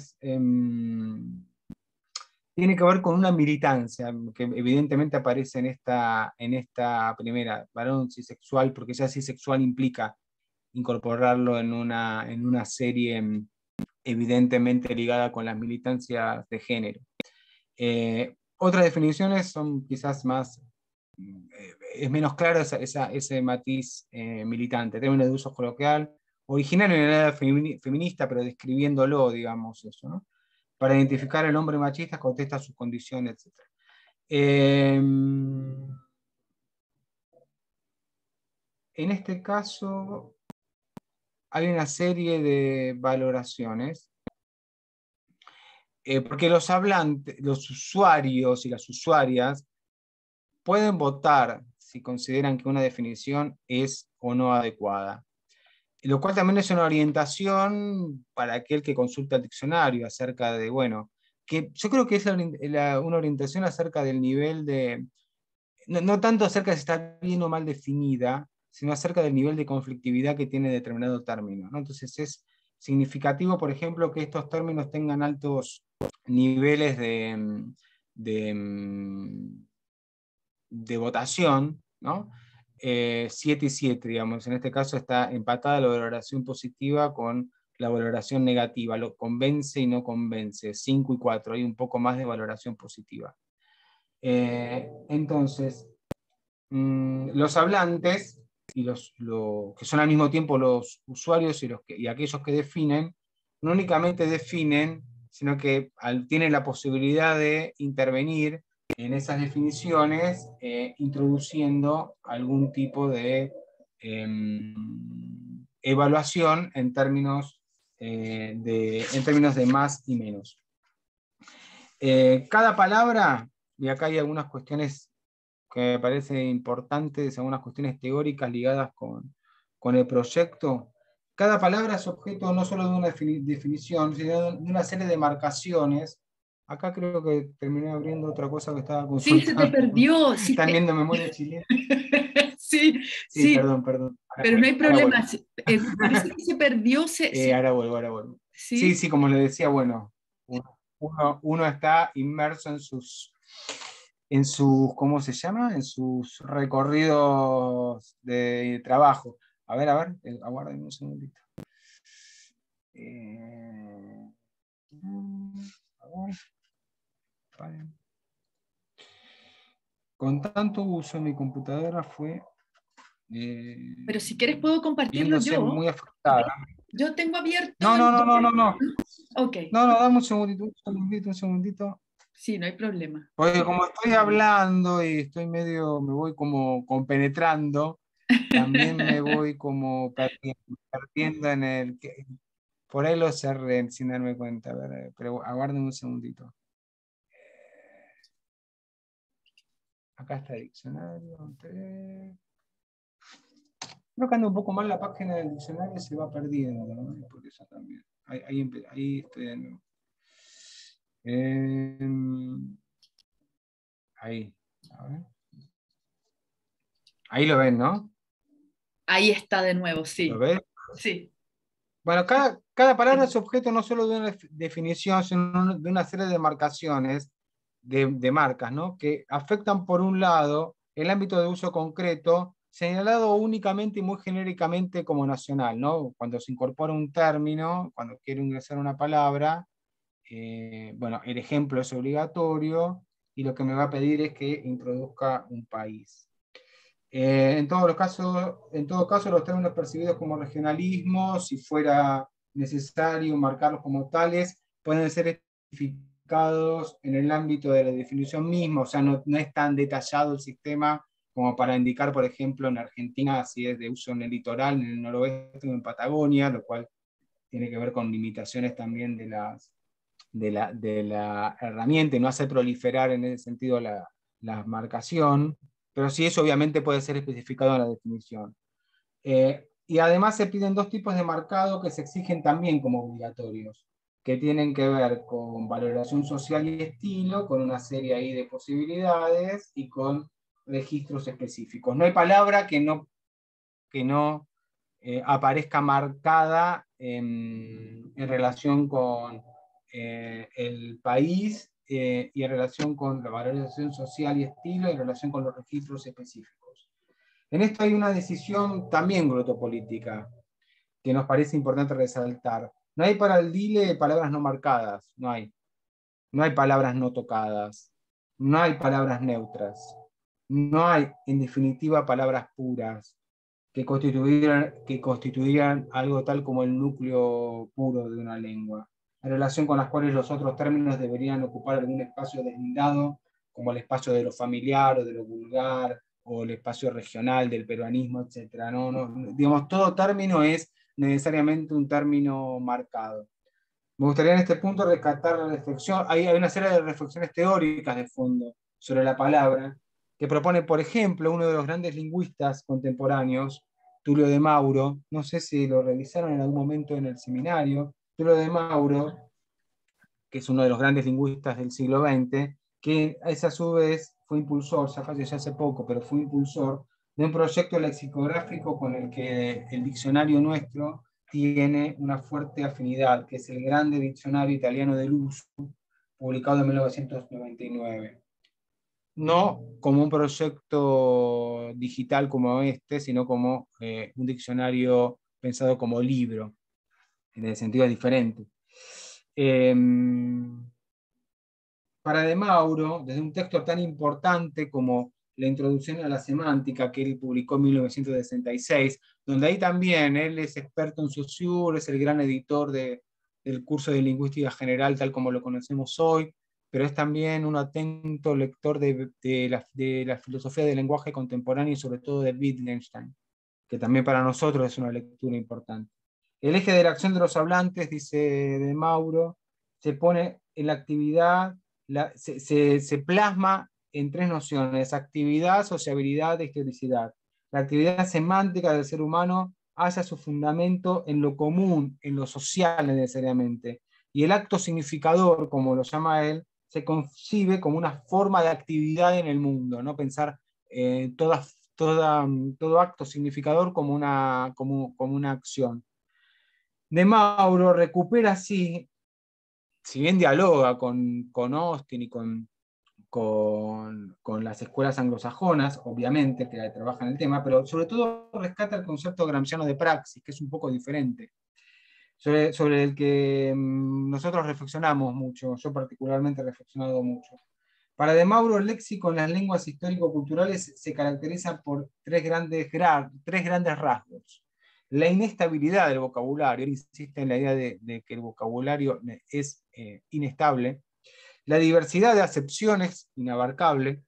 Speaker 2: tiene que ver con una militancia que evidentemente aparece en esta primera, varón cisexual, porque ya cisexual implica incorporarlo en una serie evidentemente ligada con las militancias de género. Otras definiciones son quizás más, es menos claro ese matiz militante, término de uso coloquial, originario en la era feminista, pero describiéndolo, digamos, eso, ¿no? Para identificar al hombre machista, contesta sus condiciones, etc. En este caso, hay una serie de valoraciones, porque los hablantes, los usuarios y las usuarias pueden votar si consideran que una definición es o no adecuada. Lo cual también es una orientación para aquel que consulta el diccionario acerca de, bueno, que yo creo que es una orientación acerca del nivel de, no tanto acerca de si está bien o mal definida, sino acerca del nivel de conflictividad que tiene determinado término, ¿no? Entonces es significativo, por ejemplo, que estos términos tengan altos niveles de, de votación, ¿no? 7 y 7, digamos. En este caso está empatada la valoración positiva con la valoración negativa, lo convence y no convence, 5 y 4, hay un poco más de valoración positiva. Entonces, los hablantes, y que son al mismo tiempo los usuarios y aquellos que definen, no únicamente definen, sino que tienen la posibilidad de intervenir en esas definiciones, introduciendo algún tipo de evaluación en términos de más y menos. Cada palabra, y acá hay algunas cuestiones que me parecen importantes, algunas cuestiones teóricas ligadas con el proyecto. Cada palabra es objeto no solo de una definición, sino de una serie de marcaciones. Acá creo que terminé abriendo otra cosa que estaba
Speaker 1: Sí, se te
Speaker 2: consultando.
Speaker 1: perdió. Sí,
Speaker 2: Están viendo memoria chilena.
Speaker 1: sí,
Speaker 2: Sí,
Speaker 1: sí,
Speaker 2: perdón.
Speaker 1: pero no hay
Speaker 2: Ahora
Speaker 1: problema.
Speaker 2: vuelvo.
Speaker 1: Me parece que se perdió.
Speaker 2: Ahora vuelvo. Sí,
Speaker 1: Sí,
Speaker 2: sí, como le decía, bueno, uno está inmerso ¿cómo se llama? En sus recorridos de trabajo. A ver, aguarden un segundito. A ver, vale. Con tanto uso en mi computadora fue
Speaker 1: pero si quieres puedo compartirlo
Speaker 2: viéndose
Speaker 1: yo.
Speaker 2: muy afectada.
Speaker 1: Yo tengo abierto
Speaker 2: No,
Speaker 1: el...
Speaker 2: no, no, no, no, no.
Speaker 1: Ok,
Speaker 2: No, dame un segundito.
Speaker 1: sí, no hay problema.
Speaker 2: Porque como estoy hablando y me voy como compenetrando, también me voy como perdiendo por ahí lo cerré sin darme cuenta, a ver, pero aguarden un segundito. Acá está el diccionario. Creo que anda un poco mal la página del diccionario, se va perdiendo, ¿no? Por eso también. Ahí estoy de nuevo. Ahí, a ver. Ahí lo ven, ¿no?
Speaker 1: Ahí está de nuevo,
Speaker 2: ¿Lo
Speaker 1: sí.
Speaker 2: ven?
Speaker 1: Sí.
Speaker 2: Bueno, cada palabra es objeto no solo de una definición, sino de una serie de marcaciones, de marcas, ¿no? Que afectan, por un lado, el ámbito de uso concreto, señalado únicamente y muy genéricamente como nacional, ¿no? Cuando se incorpora un término, cuando quiero ingresar una palabra, bueno, el ejemplo es obligatorio y lo que me va a pedir es que introduzca un país. En todo caso, los términos percibidos como regionalismo, si fuera necesario marcarlos como tales, pueden ser especificados en el ámbito de la definición misma, o sea, no es tan detallado el sistema como para indicar, por ejemplo, en Argentina si es de uso en el litoral, en el noroeste o en Patagonia, lo cual tiene que ver con limitaciones también de la herramienta y no hace proliferar en ese sentido la marcación, pero sí eso obviamente puede ser especificado en la definición. Y además se piden dos tipos de marcado que se exigen también como obligatorios, que tienen que ver con valoración social y estilo, con una serie ahí de posibilidades y con registros específicos. No hay palabra que no aparezca marcada en relación con el país y en relación con la valorización social y estilo y en relación con los registros específicos. En esto hay una decisión también glotopolítica que nos parece importante resaltar. No hay para el DILE palabras no marcadas, no hay. No hay palabras no tocadas, no hay palabras neutras, no hay, en definitiva, palabras puras que constituirían algo tal como el núcleo puro de una lengua, en relación con las cuales los otros términos deberían ocupar algún espacio deslindado, como el espacio de lo familiar o de lo vulgar, o el espacio regional del peruanismo, etc. Digamos, todo término es necesariamente un término marcado. Me gustaría en este punto rescatar la reflexión. Hay una serie de reflexiones teóricas de fondo sobre la palabra, que propone, por ejemplo, uno de los grandes lingüistas contemporáneos, Tulio de Mauro. No sé si lo revisaron en algún momento en el seminario. Tulio de Mauro, que es uno de los grandes lingüistas del siglo XX, que a su vez fue impulsor, ya falleció hace poco, pero fue impulsor de un proyecto lexicográfico con el que el diccionario nuestro tiene una fuerte afinidad, que es el Grande Diccionario Italiano del Uso, publicado en 1999. No como un proyecto digital como este, sino como un diccionario pensado como libro, en el sentido diferente. Para De Mauro, desde un texto tan importante como La Introducción a la Semántica, que él publicó en 1966, donde ahí también él es experto en Saussure, es el gran editor del curso de Lingüística General tal como lo conocemos hoy, pero es también un atento lector de la filosofía del lenguaje contemporáneo y sobre todo de Wittgenstein, que también para nosotros es una lectura importante. El eje de la acción de los hablantes, dice De Mauro, se pone en la actividad, se plasma en tres nociones: actividad, sociabilidad e historicidad. La actividad semántica del ser humano halla su fundamento en lo común, en lo social necesariamente, y el acto significador, como lo llama él, se concibe como una forma de actividad en el mundo, no pensar todo acto significador como una acción. De Mauro recupera así, si bien dialoga con Austin y con las escuelas anglosajonas, obviamente, que trabajan el tema, pero sobre todo rescata el concepto gramsciano de praxis, que es un poco diferente, sobre el que nosotros reflexionamos mucho, yo particularmente he reflexionado mucho. Para De Mauro, el léxico en las lenguas histórico-culturales se caracteriza por tres grandes rasgos. La inestabilidad del vocabulario, él insiste en la idea de que el vocabulario es inestable, la diversidad de acepciones inabarcable,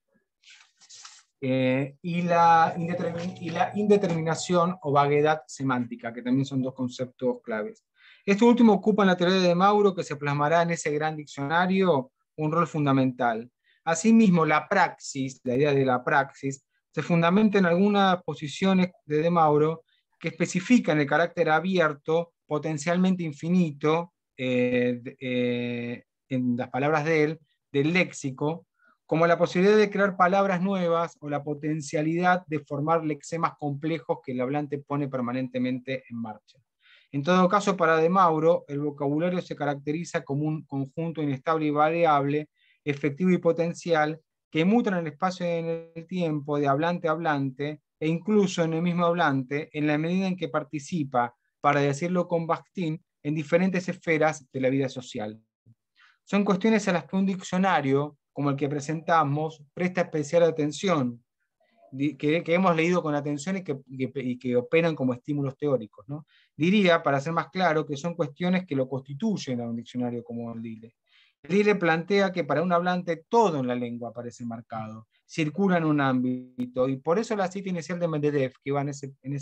Speaker 2: y la indeterminación o vaguedad semántica, que también son dos conceptos claves. Esto último ocupa en la teoría de De Mauro, que se plasmará en ese gran diccionario, un rol fundamental. Asimismo, la praxis, la idea de la praxis, se fundamenta en algunas posiciones de Mauro que especifican el carácter abierto, potencialmente infinito, en las palabras de él, del léxico, como la posibilidad de crear palabras nuevas o la potencialidad de formar lexemas complejos que el hablante pone permanentemente en marcha. En todo caso, para De Mauro, el vocabulario se caracteriza como un conjunto inestable y variable, efectivo y potencial, que muta en el espacio y en el tiempo de hablante a hablante, e incluso en el mismo hablante, en la medida en que participa, para decirlo con Bakhtin, en diferentes esferas de la vida social. Son cuestiones a las que un diccionario, como el que presentamos, presta especial atención, que hemos leído con atención y que operan como estímulos teóricos, ¿no? Diría, para ser más claro, que son cuestiones que lo constituyen a un diccionario como el DILE. Lille plantea que para un hablante todo en la lengua aparece marcado, circula en un ámbito, y por eso la cita inicial de Medvedev, que va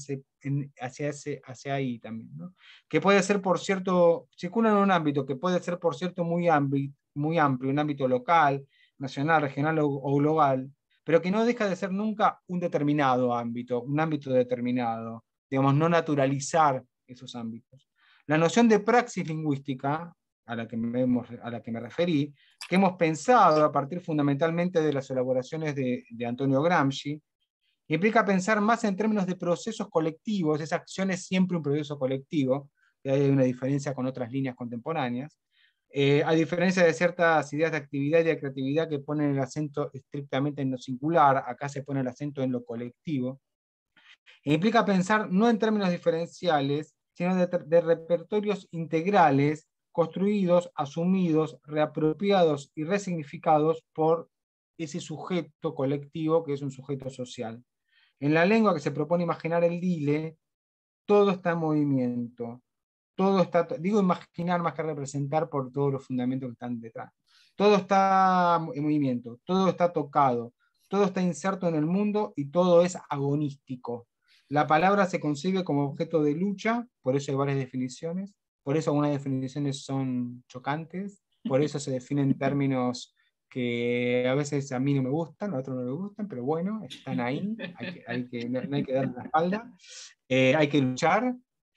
Speaker 2: hacia ahí también, ¿no? Que puede ser, por cierto, circula en un ámbito que puede ser, por cierto, muy amplio, un ámbito local, nacional, regional o global, pero que no deja de ser nunca un determinado ámbito, un ámbito determinado, digamos, no naturalizar esos ámbitos. La noción de praxis lingüística, a la que me referí, que hemos pensado a partir fundamentalmente de las elaboraciones de Antonio Gramsci, implica pensar más en términos de procesos colectivos. Esa acción es siempre un proceso colectivo, y hay una diferencia con otras líneas contemporáneas, a diferencia de ciertas ideas de actividad y de creatividad que ponen el acento estrictamente en lo singular, acá se pone el acento en lo colectivo, e implica pensar no en términos diferenciales, sino de repertorios integrales construidos, asumidos, reapropiados y resignificados por ese sujeto colectivo que es un sujeto social. En la lengua que se propone imaginar el Dile, todo está en movimiento, todo está, digo imaginar más que representar por todos los fundamentos que están detrás. Todo está en movimiento, todo está tocado, todo está inserto en el mundo y todo es agonístico. La palabra se concibe como objeto de lucha, por eso hay varias definiciones, por eso algunas definiciones son chocantes, por eso se definen términos que a veces a mí no me gustan, a otros no me gustan, pero bueno, están ahí, no hay que darle la espalda, hay que luchar.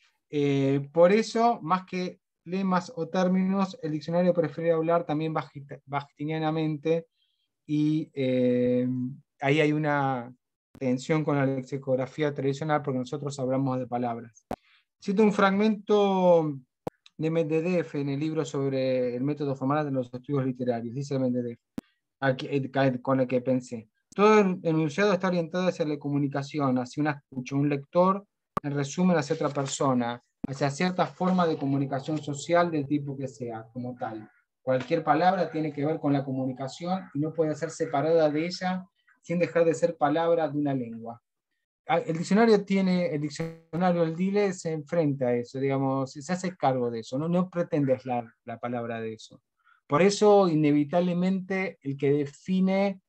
Speaker 2: Por eso, más que lemas o términos, el diccionario prefiere hablar también bajtinianamente, y ahí hay una tensión con la lexicografía tradicional porque nosotros hablamos de palabras. Cito un fragmento de Medvedev en el libro sobre el método formal de los estudios literarios. Dice Medvedev, con el que pensé: todo el enunciado está orientado hacia la comunicación, hacia una escucha, un lector, en resumen, hacia otra persona, hacia cierta forma de comunicación social del tipo que sea, como tal. Cualquier palabra tiene que ver con la comunicación y no puede ser separada de ella sin dejar de ser palabra de una lengua. El diccionario, el DILE, se enfrenta a eso, digamos, se hace cargo de eso, no pretende aislar la palabra de eso. Por eso, inevitablemente, el que define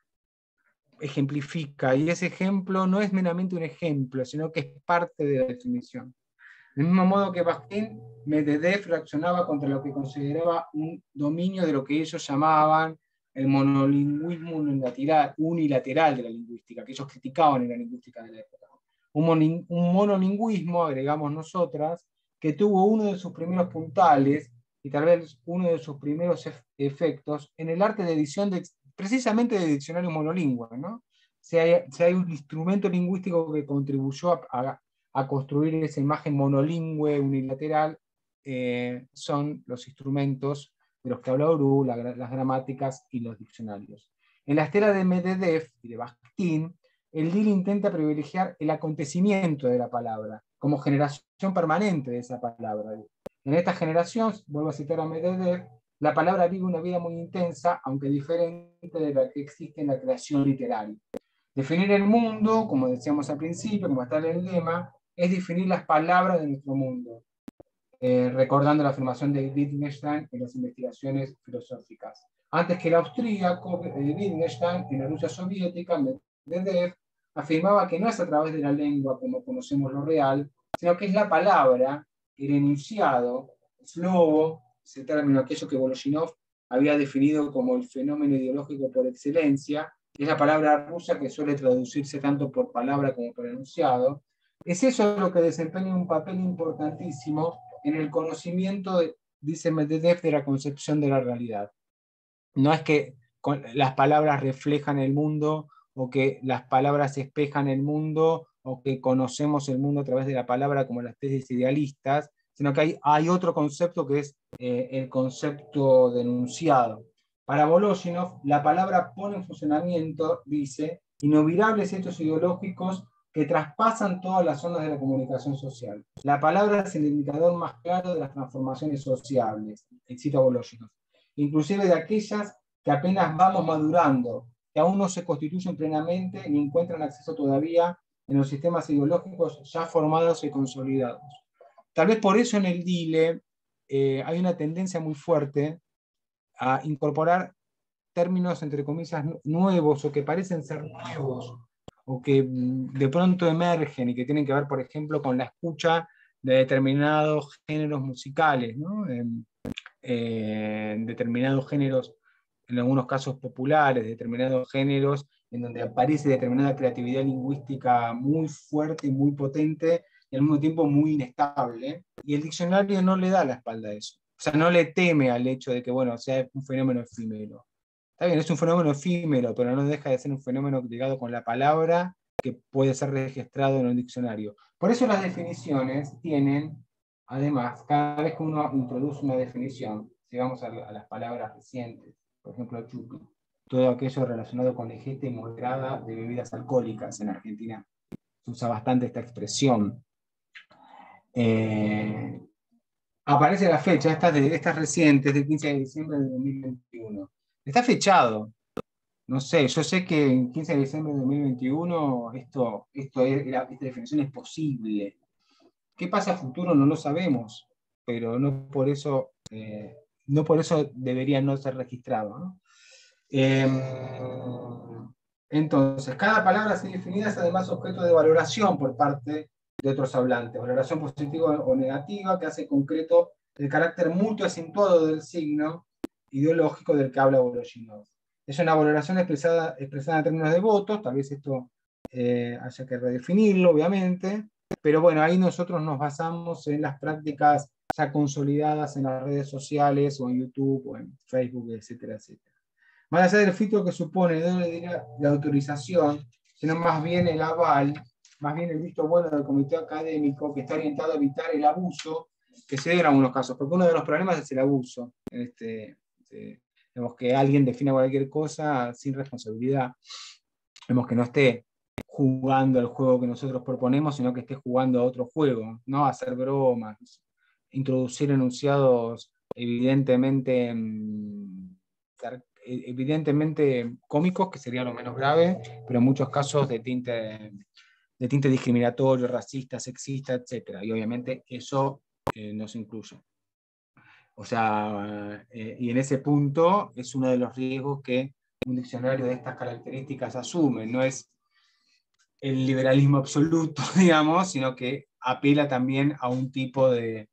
Speaker 2: ejemplifica, y ese ejemplo no es meramente un ejemplo, sino que es parte de la definición. Del mismo modo que Bakhtin, Medvedev reaccionaba contra lo que consideraba un dominio de lo que ellos llamaban el monolingüismo unilateral de la lingüística, que ellos criticaban en la lingüística de la época. Un monolingüismo, agregamos nosotras, que tuvo uno de sus primeros puntales y tal vez uno de sus primeros efectos en el arte de edición precisamente de diccionarios monolingües, ¿no? Si hay un instrumento lingüístico que contribuyó a construir esa imagen monolingüe unilateral, son los instrumentos de los que habla Uru, las gramáticas y los diccionarios. En la estela de Medvedev y de Bakhtin, el DIL intenta privilegiar el acontecimiento de la palabra como generación permanente de esa palabra. En esta generación, vuelvo a citar a Medvedev, la palabra vive una vida muy intensa, aunque diferente de la que existe en la creación literaria. Definir el mundo, como decíamos al principio, como está en el lema, es definir las palabras de nuestro mundo, recordando la afirmación de Wittgenstein en las investigaciones filosóficas. Antes que el austríaco Wittgenstein, en la Rusia soviética, Medvedev afirmaba que no es a través de la lengua como conocemos lo real, sino que es la palabra, el enunciado, el slovo, ese término, aquello que Voloshinov había definido como el fenómeno ideológico por excelencia, es la palabra rusa que suele traducirse tanto por palabra como por enunciado. Es eso lo que desempeña un papel importantísimo en el conocimiento, dice Medvedev, de la concepción de la realidad. No es que las palabras reflejan el mundo, o que las palabras espejan el mundo, o que conocemos el mundo a través de la palabra como las tesis idealistas, sino que hay otro concepto que es el concepto de enunciado. Para Voloshinov, la palabra pone en funcionamiento, dice, inobvirables hechos ideológicos que traspasan todas las zonas de la comunicación social. La palabra es el indicador más claro de las transformaciones sociables, cita Voloshinov, inclusive de aquellas que apenas vamos madurando, que aún no se constituyen plenamente ni encuentran acceso todavía en los sistemas ideológicos ya formados y consolidados. Tal vez por eso en el DILE hay una tendencia muy fuerte a incorporar términos, entre comillas, nuevos o que parecen ser nuevos o que de pronto emergen y que tienen que ver, por ejemplo, con la escucha de determinados géneros musicales, ¿no? Determinados géneros, en algunos casos populares, determinados géneros en donde aparece determinada creatividad lingüística muy fuerte y muy potente y al mismo tiempo muy inestable, y el diccionario no le da la espalda a eso. O sea, no le teme al hecho de que, bueno, sea un fenómeno efímero. Está bien, es un fenómeno efímero, pero no deja de ser un fenómeno ligado con la palabra que puede ser registrado en un diccionario. Por eso las definiciones tienen, además, cada vez que uno introduce una definición, si vamos a las palabras recientes, por ejemplo, chupi, todo aquello relacionado con la ingesta moderada de bebidas alcohólicas en Argentina. Se usa bastante esta expresión. Aparece la fecha, estas recientes, del 15 de diciembre de 2021. Está fechado. No sé, yo sé que en 15 de diciembre de 2021 esta definición es posible. ¿Qué pasa a futuro? No lo sabemos, pero no por eso debería no ser registrado, ¿no? Entonces, cada palabra así definida es además objeto de valoración por parte de otros hablantes, valoración positiva o negativa que hace concreto el carácter mutuo acentuado del signo ideológico del que habla Voloshinov. Es una valoración expresada en términos de votos, tal vez esto haya que redefinirlo, obviamente, pero bueno, ahí nosotros nos basamos en las prácticas ya consolidadas en las redes sociales o en YouTube o en Facebook, etcétera, etcétera. Más allá del filtro que supone no le diría la autorización, sino más bien el aval, más bien el visto bueno del comité académico que está orientado a evitar el abuso que se da en algunos casos, porque uno de los problemas es el abuso. Vemos que alguien defina cualquier cosa sin responsabilidad, vemos que no esté jugando al juego que nosotros proponemos, sino que esté jugando a otro juego, ¿no? A hacer bromas, introducir enunciados evidentemente cómicos, que sería lo menos grave, pero en muchos casos de tinte discriminatorio, racista, sexista, etc. Y obviamente eso no se incluye. O sea, y en ese punto es uno de los riesgos que un diccionario de estas características asume. No es el liberalismo absoluto, digamos, sino que apela también a un tipo de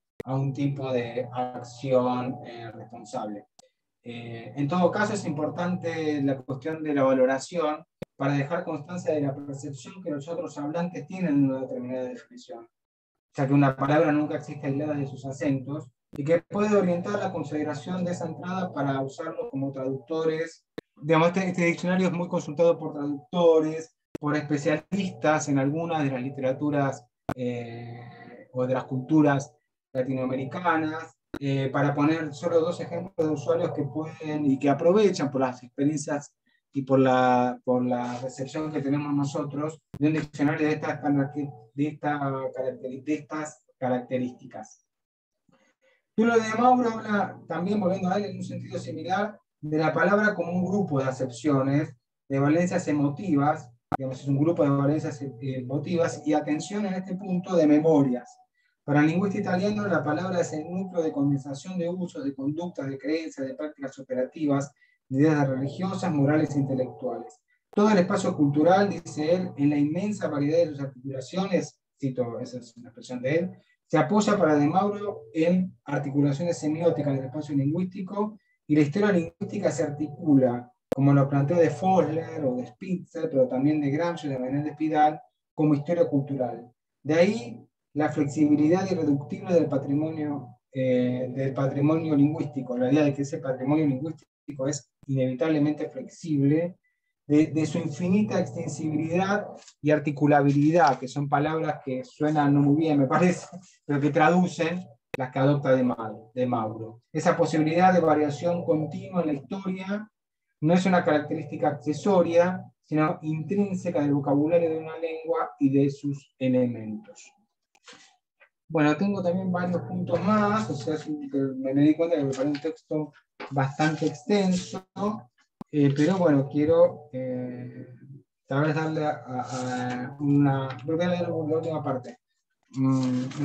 Speaker 2: acción responsable. En todo caso, es importante la cuestión de la valoración para dejar constancia de la percepción que los otros hablantes tienen en una determinada definición, ya que una palabra nunca existe aislada de sus acentos y que puede orientar la consideración de esa entrada para usarlo como traductores. Digamos, este diccionario es muy consultado por traductores, por especialistas en algunas de las literaturas o de las culturas latinoamericanas, para poner solo dos ejemplos de usuarios que pueden y que aprovechan por las experiencias y por la recepción que tenemos nosotros de un diccionario de estas características. Tulo de Mauro habla también, volviendo a él en un sentido similar, de la palabra como un grupo de acepciones, de valencias emotivas, digamos, es un grupo de valencias emotivas, y atención en este punto, de memorias. Para el lingüista italiano, la palabra es el núcleo de condensación de usos, de conductas, de creencias, de prácticas operativas, de ideas religiosas, morales e intelectuales. Todo el espacio cultural, dice él, en la inmensa variedad de sus articulaciones, cito, esa es una expresión de él, se apoya para De Mauro en articulaciones semióticas del espacio lingüístico, y la historia lingüística se articula, como lo planteó de Fosler o de Spitzer, pero también de Gramsci y de Menéndez Pidal, como historia cultural. De ahí la flexibilidad irreductible del patrimonio lingüístico, la idea de que ese patrimonio lingüístico es inevitablemente flexible, de su infinita extensibilidad y articulabilidad, que son palabras que suenan no muy bien, me parece, pero que traducen las que adopta de Mauro. Esa posibilidad de variación continua en la historia no es una característica accesoria, sino intrínseca del vocabulario de una lengua y de sus elementos. Bueno, tengo también varios puntos más, o sea, me di cuenta que me parece un texto bastante extenso, pero bueno, quiero tal vez darle voy a leer la última parte,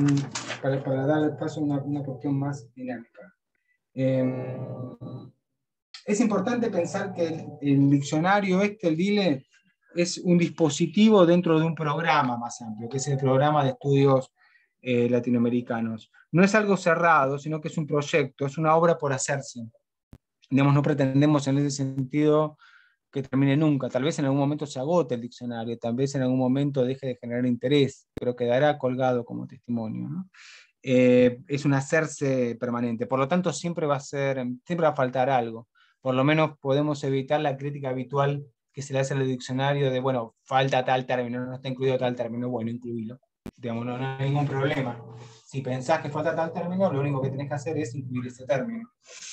Speaker 2: para darle paso a una cuestión más dinámica. Es importante pensar que el diccionario el DILE, es un dispositivo dentro de un programa más amplio, que es el Programa de Estudios Latinoamericanos. No es algo cerrado, sino que es un proyecto, es una obra por hacerse. Digamos, no pretendemos en ese sentido que termine nunca. Tal vez en algún momento se agote el diccionario, tal vez en algún momento deje de generar interés, pero quedará colgado como testimonio, ¿no? Es un hacerse permanente. Por lo tanto, siempre va a faltar algo. Por lo menos podemos evitar la crítica habitual que se le hace al diccionario de, bueno, falta tal término, no está incluido tal término, bueno, incluirlo. Digamos, no hay ningún problema. Si pensás que falta tal término, lo único que tenés que hacer es incluir ese término.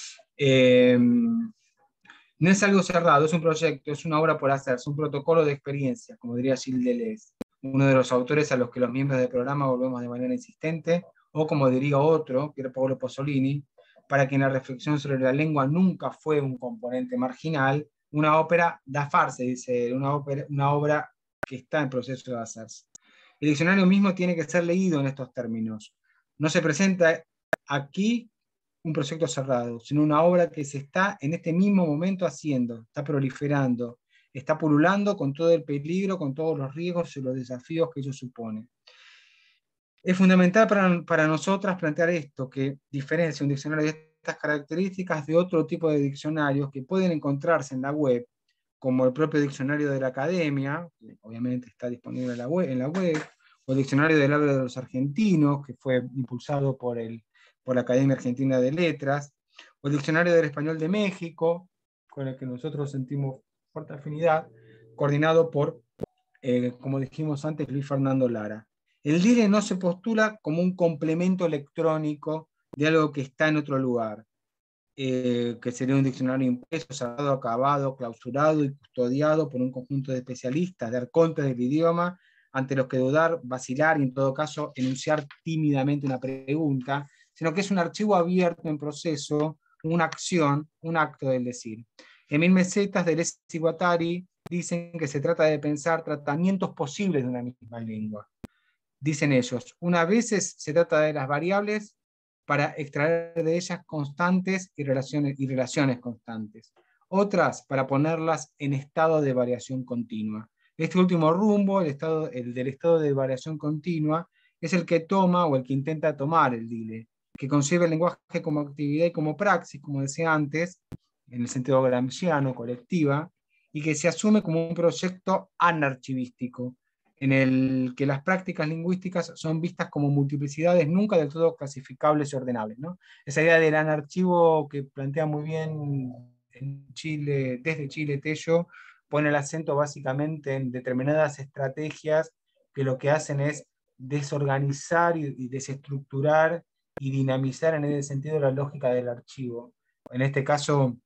Speaker 2: No es algo cerrado, es un proyecto, es una obra por hacer, es un protocolo de experiencia, como diría Gilles Deleuze, uno de los autores a los que los miembros del programa volvemos de manera insistente, o como diría otro, Pier Paolo Pasolini, para quien la reflexión sobre la lengua nunca fue un componente marginal, una ópera da farse, dice, una obra que está en proceso de hacerse. El diccionario mismo tiene que ser leído en estos términos. No se presenta aquí un proyecto cerrado, sino una obra que se está en este mismo momento haciendo, está proliferando, está pululando con todo el peligro, con todos los riesgos y los desafíos que ello supone. Es fundamental para nosotras plantear esto, que diferencia un diccionario de estas características de otro tipo de diccionarios que pueden encontrarse en la web, como el propio diccionario de la academia, que obviamente está disponible en la web, o el diccionario del habla de los argentinos, que fue impulsado por la Academia Argentina de Letras, o el diccionario del español de México, con el que nosotros sentimos fuerte afinidad, coordinado por, como dijimos antes, Luis Fernando Lara. El DILE no se postula como un complemento electrónico de algo que está en otro lugar, que sería un diccionario impreso, cerrado, acabado, clausurado y custodiado por un conjunto de especialistas, de arcontes del idioma, ante los que dudar, vacilar y en todo caso enunciar tímidamente una pregunta, sino que es un archivo abierto en proceso, una acción, un acto del decir. Emil Mesetas, Deleuze y Guattari dicen que se trata de pensar tratamientos posibles de una misma lengua. Dicen ellos, una vez se trata de las variables para extraer de ellas constantes y relaciones constantes. Otras para ponerlas en estado de variación continua. Este último rumbo, el del estado de variación continua, es el que toma o el que intenta tomar el DILE, que concibe el lenguaje como actividad y como praxis, como decía antes, en el sentido gramsciano, colectiva, y que se asume como un proyecto anarchivístico, en el que las prácticas lingüísticas son vistas como multiplicidades nunca del todo clasificables y ordenables, ¿no? Esa idea del anarchivo que plantea muy bien en Chile, desde Chile Tello, pone el acento básicamente en determinadas estrategias que lo que hacen es desorganizar y desestructurar y dinamizar en ese sentido la lógica del archivo. En este caso,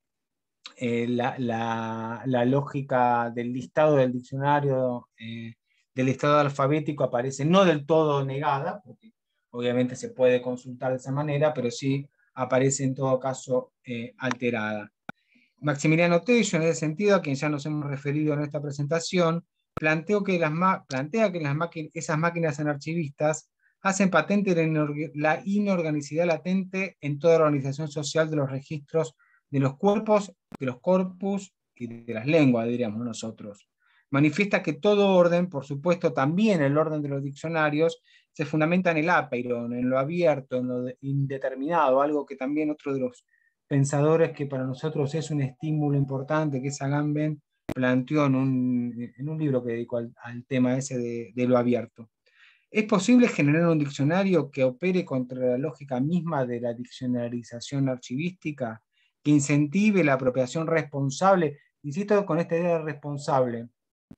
Speaker 2: la lógica del listado del diccionario, del listado alfabético aparece no del todo negada, porque obviamente se puede consultar de esa manera, pero sí aparece en todo caso alterada. Maximiliano Tello, en ese sentido, a quien ya nos hemos referido en esta presentación, plantea que esas máquinas anarchivistas hacen patente la inorganicidad latente en toda organización social de los registros de los cuerpos, de los corpus y de las lenguas, diríamos nosotros. Manifiesta que todo orden, por supuesto también el orden de los diccionarios, se fundamenta en el apeiron, en lo abierto, en lo indeterminado, algo que también otro de los pensadores que para nosotros es un estímulo importante, que es Agamben, planteó en un libro que dedicó al tema ese de lo abierto. ¿Es posible generar un diccionario que opere contra la lógica misma de la diccionarización archivística, que incentive la apropiación responsable? Insisto con esta idea de responsable.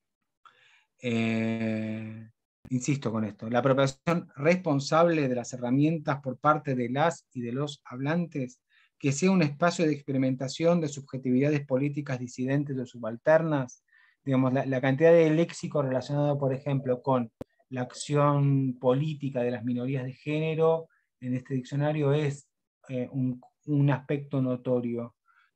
Speaker 2: Insisto con esto. La apropiación responsable de las herramientas por parte de las y de los hablantes, que sea un espacio de experimentación de subjetividades políticas disidentes o subalternas. Digamos, la cantidad de léxico relacionado, por ejemplo, con la acción política de las minorías de género en este diccionario es un aspecto notorio.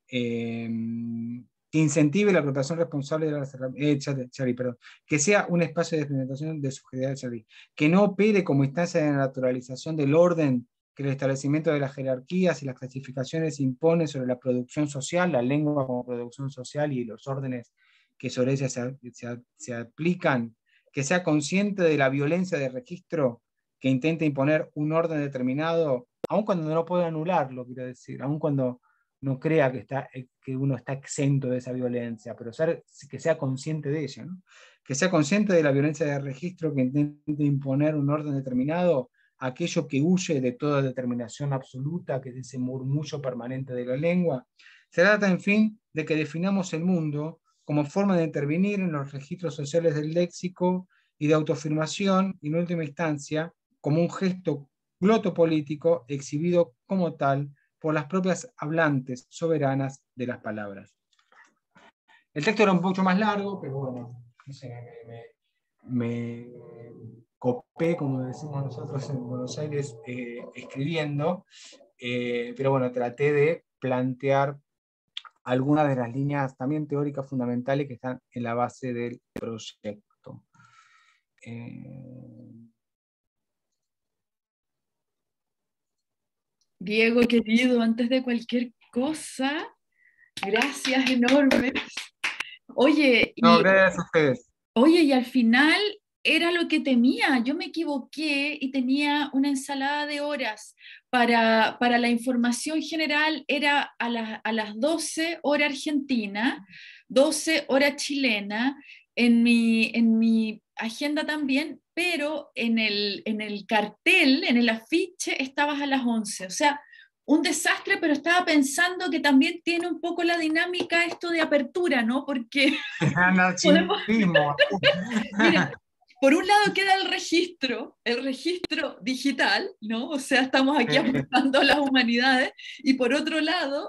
Speaker 2: Que incentive la apropiación responsable de las herramientas, que sea un espacio de experimentación de subjetividad, que no opere como instancia de naturalización del orden que el establecimiento de las jerarquías y las clasificaciones impone sobre la producción social, la lengua como producción social y los órdenes que sobre ella se aplican, que sea consciente de la violencia de registro que intenta imponer un orden determinado, aun cuando no pueda anularlo, quiero decir, aun cuando no crea que uno está exento de esa violencia, pero que sea consciente de ella, ¿no? Que sea consciente de la violencia de registro que intenta imponer un orden determinado, aquello que huye de toda determinación absoluta, que es ese murmullo permanente de la lengua. Se trata, en fin, de que definamos el mundo como forma de intervenir en los registros sociales del léxico y de autoafirmación, y en última instancia, como un gesto glotopolítico exhibido como tal por las propias hablantes soberanas de las palabras. El texto era un poco más largo, pero bueno, no sé, me copé, como decimos nosotros en Buenos Aires, escribiendo, pero bueno, traté de plantear algunas de las líneas también teóricas fundamentales que están en la base del proyecto.
Speaker 1: Diego, querido, antes de cualquier cosa, gracias enormes. Oye,
Speaker 2: No, gracias a ustedes.
Speaker 1: Oye, y al final era lo que temía. Yo me equivoqué y tenía una ensalada de horas para la información general. Era a las 12 hora argentina, 12 hora chilena, en mi agenda también, pero en el cartel, en el afiche, estabas a las 11. O sea, un desastre, pero estaba pensando que también tiene un poco la dinámica esto de apertura, ¿no? Porque podemos,
Speaker 2: Anarquismo.
Speaker 1: mira, por un lado queda el registro digital, ¿no? O sea, estamos aquí aportando a las humanidades, y por otro lado,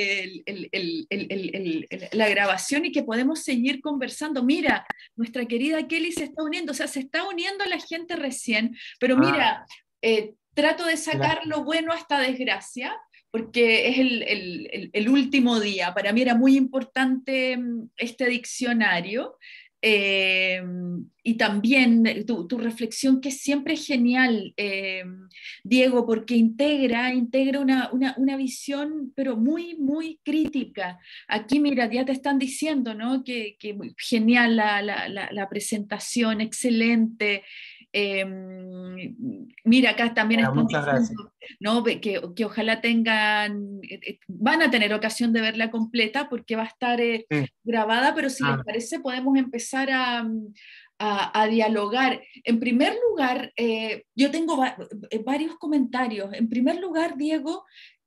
Speaker 1: la grabación y que podemos seguir conversando. Mira, nuestra querida Kelly se está uniendo, o sea, se está uniendo la gente recién, pero mira, trato de sacar lo bueno a esta desgracia, porque es el último día. Para mí era muy importante este diccionario. Eh, y también tu reflexión, que siempre es genial, Diego, porque integra una visión, pero muy, muy crítica. Aquí, mira, ya te están diciendo, ¿no? Que genial la presentación, excelente. Eh, Mira, acá también
Speaker 2: Bueno,
Speaker 1: están
Speaker 2: muchas gracias.
Speaker 1: diciendo, ¿no? Que ojalá van a tener ocasión de verla completa, porque va a estar
Speaker 2: Sí.
Speaker 1: grabada, pero si les parece podemos empezar a dialogar. En primer lugar, yo tengo varios comentarios. En primer lugar, Diego,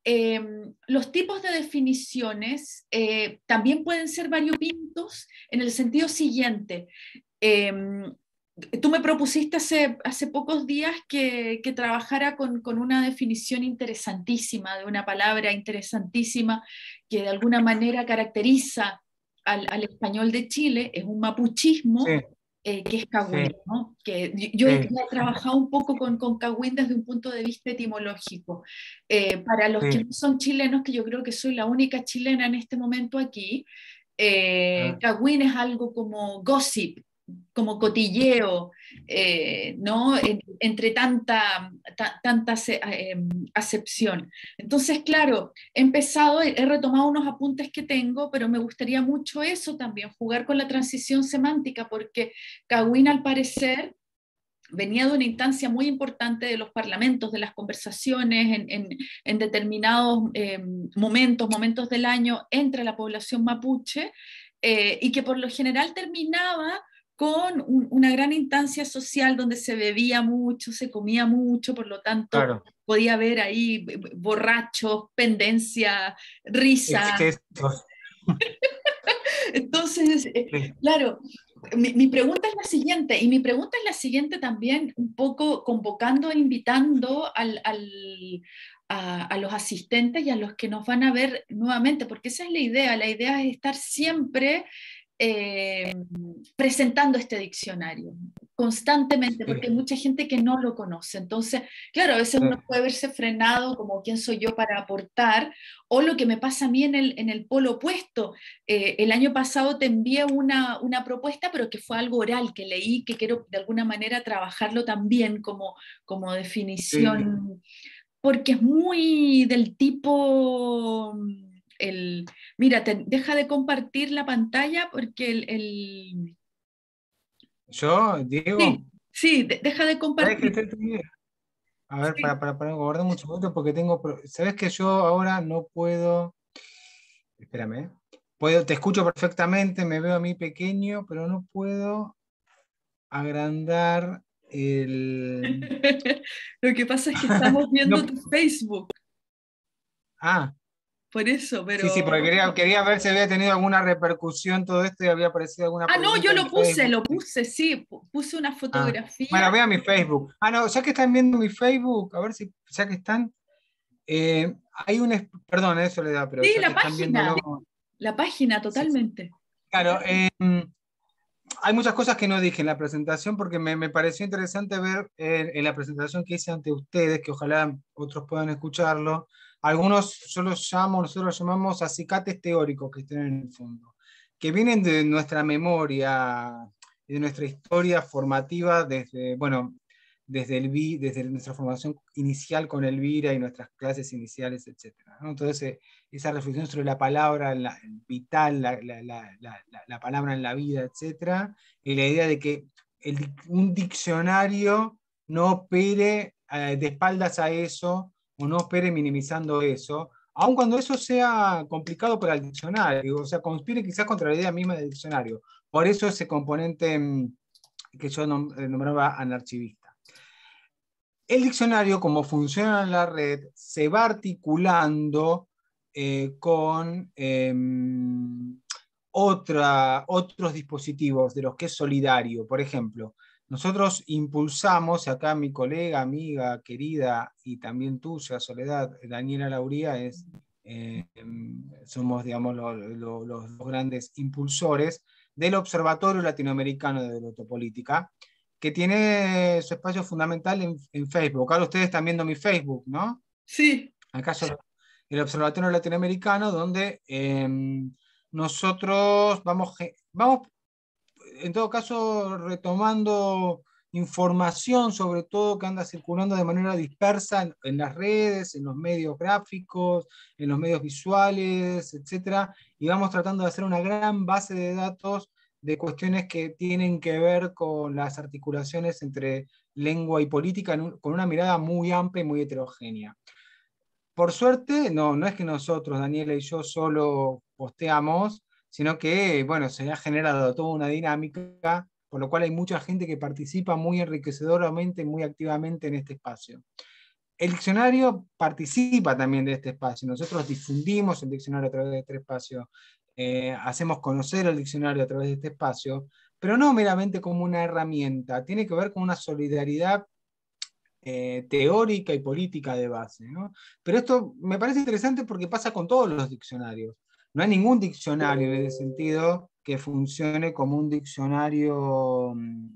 Speaker 1: los tipos de definiciones también pueden ser variopintos en el sentido siguiente. Eh, Tú me propusiste hace pocos días que trabajara con una definición interesantísima, de una palabra interesantísima que de alguna manera caracteriza al español de Chile. Es un mapuchismo,
Speaker 2: Sí,
Speaker 1: que es Cagüín,
Speaker 2: sí,
Speaker 1: ¿no? Que yo he
Speaker 2: sí,
Speaker 1: trabajado un poco con Cagüín desde un punto de vista etimológico. Para los que
Speaker 2: sí.
Speaker 1: no son chilenos, que yo creo que soy la única chilena en este momento aquí, Cagüín es algo como gossip, como cotilleo, ¿no? Entre tanta acepción. Entonces, claro, he retomado unos apuntes que tengo, pero me gustaría mucho eso también, jugar con la transición semántica, porque Cagüín, al parecer, venía de una instancia muy importante de los parlamentos, de las conversaciones en determinados momentos del año entre la población mapuche, y que por lo general terminaba con una gran instancia social donde se bebía mucho, se comía mucho, por lo tanto
Speaker 2: Claro.
Speaker 1: podía haber ahí borrachos, pendencia, risa.
Speaker 2: Excesos.
Speaker 1: Entonces,
Speaker 2: Sí.
Speaker 1: claro, mi pregunta es la siguiente, y mi pregunta es la siguiente también, un poco convocando e invitando a los asistentes y a los que nos van a ver nuevamente, porque esa es la idea es estar siempre eh, presentando este diccionario constantemente, porque hay
Speaker 2: Sí.
Speaker 1: mucha gente que no lo conoce. Entonces, claro, a veces
Speaker 2: Sí.
Speaker 1: uno puede verse frenado como quién soy yo para aportar, o lo que me pasa a mí en el polo opuesto. El año pasado te envié una propuesta, pero que fue algo oral, que leí, que quiero de alguna manera trabajarlo también como
Speaker 2: Sí.
Speaker 1: definición porque es muy del tipo, mira, deja de compartir la pantalla porque
Speaker 2: Yo, Diego,
Speaker 1: sí, sí, deja de
Speaker 2: ¿sabes qué
Speaker 1: compartir.
Speaker 2: te tenía? A ver,
Speaker 1: Sí.
Speaker 2: para guardar mucho segundo porque tengo. ¿Sabes que yo ahora no puedo? Espérame. Te escucho perfectamente, me veo a mí pequeño, pero no puedo agrandar el.
Speaker 1: Lo que pasa es que estamos viendo
Speaker 2: No,
Speaker 1: tu Facebook,
Speaker 2: ah,
Speaker 1: por eso,
Speaker 2: sí, sí, porque
Speaker 1: pero...
Speaker 2: quería ver si había tenido alguna repercusión todo esto y había aparecido alguna
Speaker 1: Ah, no, yo
Speaker 2: pregunta en Facebook.
Speaker 1: lo puse, sí, puse una
Speaker 2: Ah,
Speaker 1: fotografía.
Speaker 2: bueno, vean mi Facebook. Ah, no, ya que están viendo mi Facebook, a ver si, ya que están, hay un, perdón, Soledad, pero
Speaker 1: Sí,
Speaker 2: ya que están viéndolo.
Speaker 1: la página
Speaker 2: Sí,
Speaker 1: totalmente.
Speaker 2: claro, hay muchas cosas que no dije en la presentación porque me pareció interesante ver en la presentación que hice ante ustedes, que ojalá otros puedan escucharlo. Algunos nosotros los llamamos acicates teóricos que están en el fondo, que vienen de nuestra memoria, de nuestra historia formativa desde, bueno, desde nuestra formación inicial con Elvira y nuestras clases iniciales, etcétera, ¿no? Entonces, esa reflexión sobre la palabra vital, la palabra en la vida, etcétera, y la idea de que un diccionario no opere de espaldas a eso, o no opere minimizando eso, aun cuando eso sea complicado para el diccionario, o sea, conspire quizás contra la idea misma del diccionario. Por eso ese componente que yo nombraba anarchivista. El diccionario, como funciona en la red, se va articulando con otros dispositivos de los que es solidario. Por ejemplo, nosotros impulsamos, acá mi colega, amiga, querida, y también tuya, Soledad, Daniela Lauría, somos, digamos, los dos grandes impulsores del Observatorio Latinoamericano de Autopolítica, que tiene su espacio fundamental en Facebook. Ahora ustedes están viendo mi Facebook, ¿no?
Speaker 1: Sí,
Speaker 2: Acá yo, el Observatorio Latinoamericano, donde nosotros vamos, en todo caso, retomando información, sobre todo que anda circulando de manera dispersa en las redes, en los medios gráficos, en los medios visuales, etcétera, y vamos tratando de hacer una gran base de datos de cuestiones que tienen que ver con las articulaciones entre lengua y política con una mirada muy amplia y muy heterogénea. Por suerte, no es que nosotros, Daniela y yo, solo posteamos, sino que, bueno, se ha generado toda una dinámica, por lo cual hay mucha gente que participa muy enriquecedoramente, muy activamente en este espacio. El diccionario participa también de este espacio. Nosotros difundimos el diccionario a través de este espacio, hacemos conocer el diccionario a través de este espacio, pero no meramente como una herramienta, tiene que ver con una solidaridad teórica y política de base, ¿no? Pero esto me parece interesante porque pasa con todos los diccionarios. No hay ningún diccionario en ese sentido que funcione como un diccionario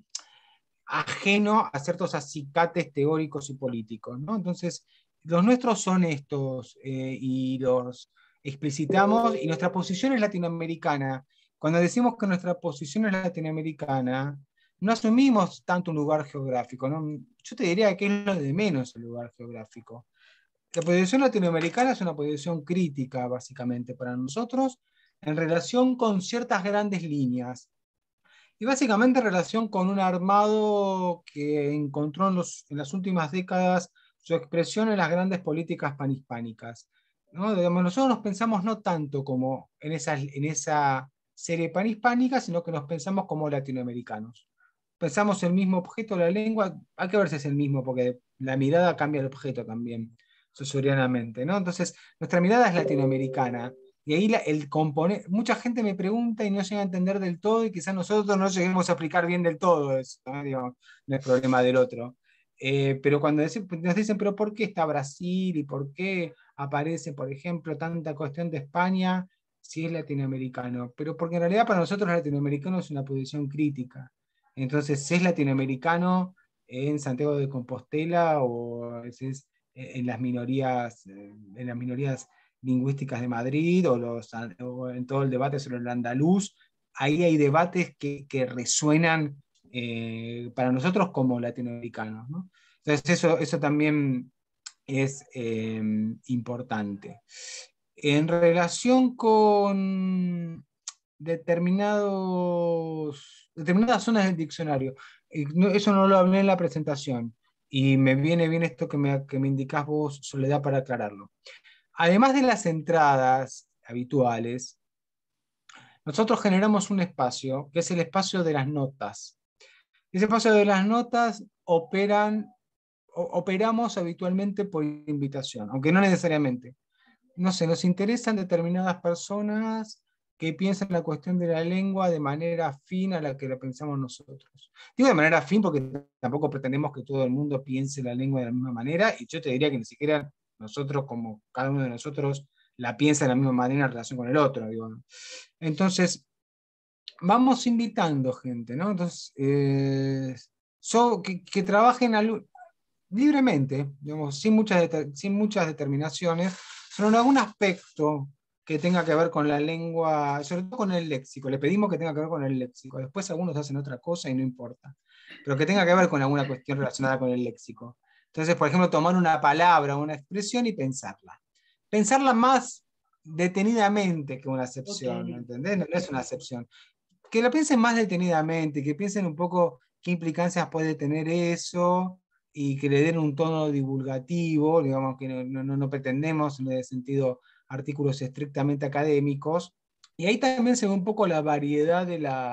Speaker 2: ajeno a ciertos acicates teóricos y políticos, ¿no? Entonces, los nuestros son estos y los explicitamos, y nuestra posición es latinoamericana. Cuando decimos que nuestra posición es latinoamericana, no asumimos tanto un lugar geográfico, ¿no? Yo te diría que es lo de menos el lugar geográfico. La posición latinoamericana es una posición crítica, básicamente, para nosotros, en relación con ciertas grandes líneas. Y básicamente en relación con un armado que encontró en las últimas décadas su expresión en las grandes políticas panhispánicas, ¿no? Digamos, nosotros nos pensamos no tanto como en esa serie panhispánica, sino que nos pensamos como latinoamericanos. Pensamos el mismo objeto, la lengua, hay que ver si es el mismo, porque la mirada cambia el objeto también, susurianamente, ¿no? Entonces, nuestra mirada es latinoamericana. Y ahí el componente, mucha gente me pregunta y no llega a entender del todo, y quizás nosotros no lleguemos a explicar bien del todo eso, ¿no? Digo, no es problema del otro. Pero cuando nos dicen, pero ¿por qué está Brasil y por qué aparece, por ejemplo, tanta cuestión de España si es latinoamericano? Pero porque en realidad para nosotros latinoamericano es una posición crítica. Entonces, si es latinoamericano en Santiago de Compostela o es en las minorías lingüísticas de Madrid o en todo el debate sobre el andaluz, ahí hay debates que resuenan para nosotros como latinoamericanos, ¿no? Entonces eso también es importante. En relación con determinadas zonas del diccionario, eso no lo hablé en la presentación, y me viene bien esto que me indicás vos, Soledad, para aclararlo. Además de las entradas habituales, nosotros generamos un espacio, que es el espacio de las notas. Ese espacio de las notas operamos habitualmente por invitación, aunque no necesariamente. No sé, nos interesan determinadas personas que piensan la cuestión de la lengua de manera afín a la que la pensamos nosotros. Digo de manera afín porque tampoco pretendemos que todo el mundo piense la lengua de la misma manera, y yo te diría que ni siquiera nosotros, como cada uno de nosotros, la piensa de la misma manera en relación con el otro. Digo, ¿no? Entonces, vamos invitando gente, ¿no? Entonces, que trabajen libremente, digamos, sin muchas determinaciones, pero en algún aspecto que tenga que ver con la lengua, sobre todo con el léxico. Le pedimos que tenga que ver con el léxico. Después algunos hacen otra cosa y no importa. Pero que tenga que ver con alguna cuestión relacionada con el léxico. Entonces, por ejemplo, tomar una palabra o una expresión y pensarla. Pensarla más detenidamente que una acepción,
Speaker 1: Ok.
Speaker 2: ¿entendés? No es una acepción. Que lo piensen más detenidamente, que piensen un poco qué implicancias puede tener eso, y que le den un tono divulgativo, digamos que no pretendemos en el sentido artículos estrictamente académicos. Y ahí también se ve un poco la variedad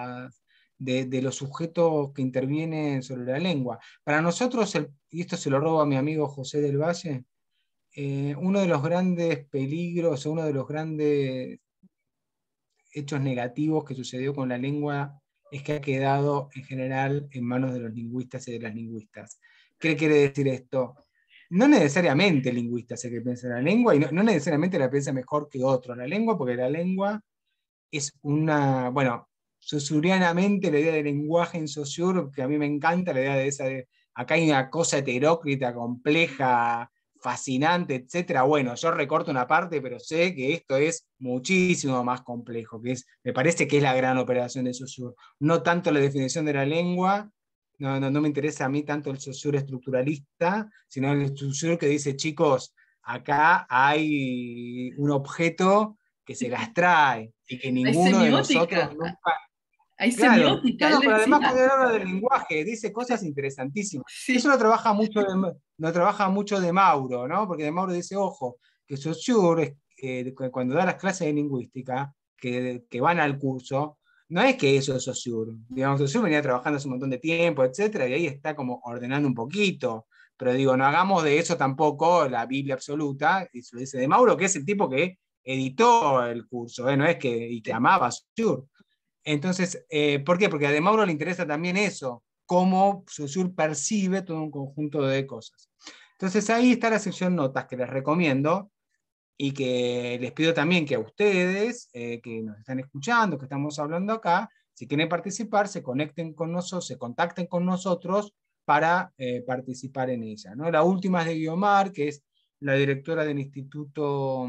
Speaker 2: de los sujetos que intervienen sobre la lengua. Para nosotros, y esto se lo robo a mi amigo José del Valle, uno de los grandes peligros, o uno de los grandes hechos negativos que sucedió con la lengua, es que ha quedado en general en manos de los lingüistas y de las lingüistas. ¿Qué quiere decir esto? No necesariamente el lingüista es el que piensa en la lengua, y no necesariamente la piensa mejor que otro la lengua, porque la lengua es bueno, saussurianamente la idea de lenguaje en Saussure, que a mí me encanta, la idea de esa acá hay una cosa heteróclita, compleja, fascinante, etcétera. Bueno, yo recorto una parte, pero sé que esto es muchísimo más complejo, me parece que es la gran operación de Saussure. No tanto la definición de la lengua, no me interesa a mí tanto el Saussure estructuralista, sino el Saussure que dice, chicos, acá hay un objeto que se las trae y que
Speaker 1: Hay
Speaker 2: ninguno de nosotros
Speaker 1: semiótica,
Speaker 2: nunca.
Speaker 1: hay
Speaker 2: Claro,
Speaker 1: semiótica,
Speaker 2: no,
Speaker 1: él
Speaker 2: no, pero además
Speaker 1: decía.
Speaker 2: cuando él habla del lenguaje, dice cosas interesantísimas. Eso
Speaker 1: Sí,
Speaker 2: lo trabaja mucho de Mauro, ¿no? Porque de Mauro dice, ojo, que Saussure, cuando da las clases de lingüística, que van al curso, no es que eso es Saussure. Digamos, Saussure venía trabajando hace un montón de tiempo, etcétera, y ahí está como ordenando un poquito. Pero digo, no hagamos de eso tampoco la Biblia absoluta, y se lo dice de Mauro, que es el tipo que editó el curso, ¿eh? No es y que
Speaker 1: sí.
Speaker 2: amaba a Saussure. Entonces, ¿por qué? Porque a De Mauro le interesa también eso, cómo Saussure percibe todo un conjunto de cosas. Entonces ahí está la sección notas que les recomiendo, y que les pido también que a ustedes, que nos están escuchando, que estamos hablando acá, si quieren participar, se conecten con nosotros, se contacten con nosotros para participar en ella, ¿no? La última es de Guiomar, que es la directora del Instituto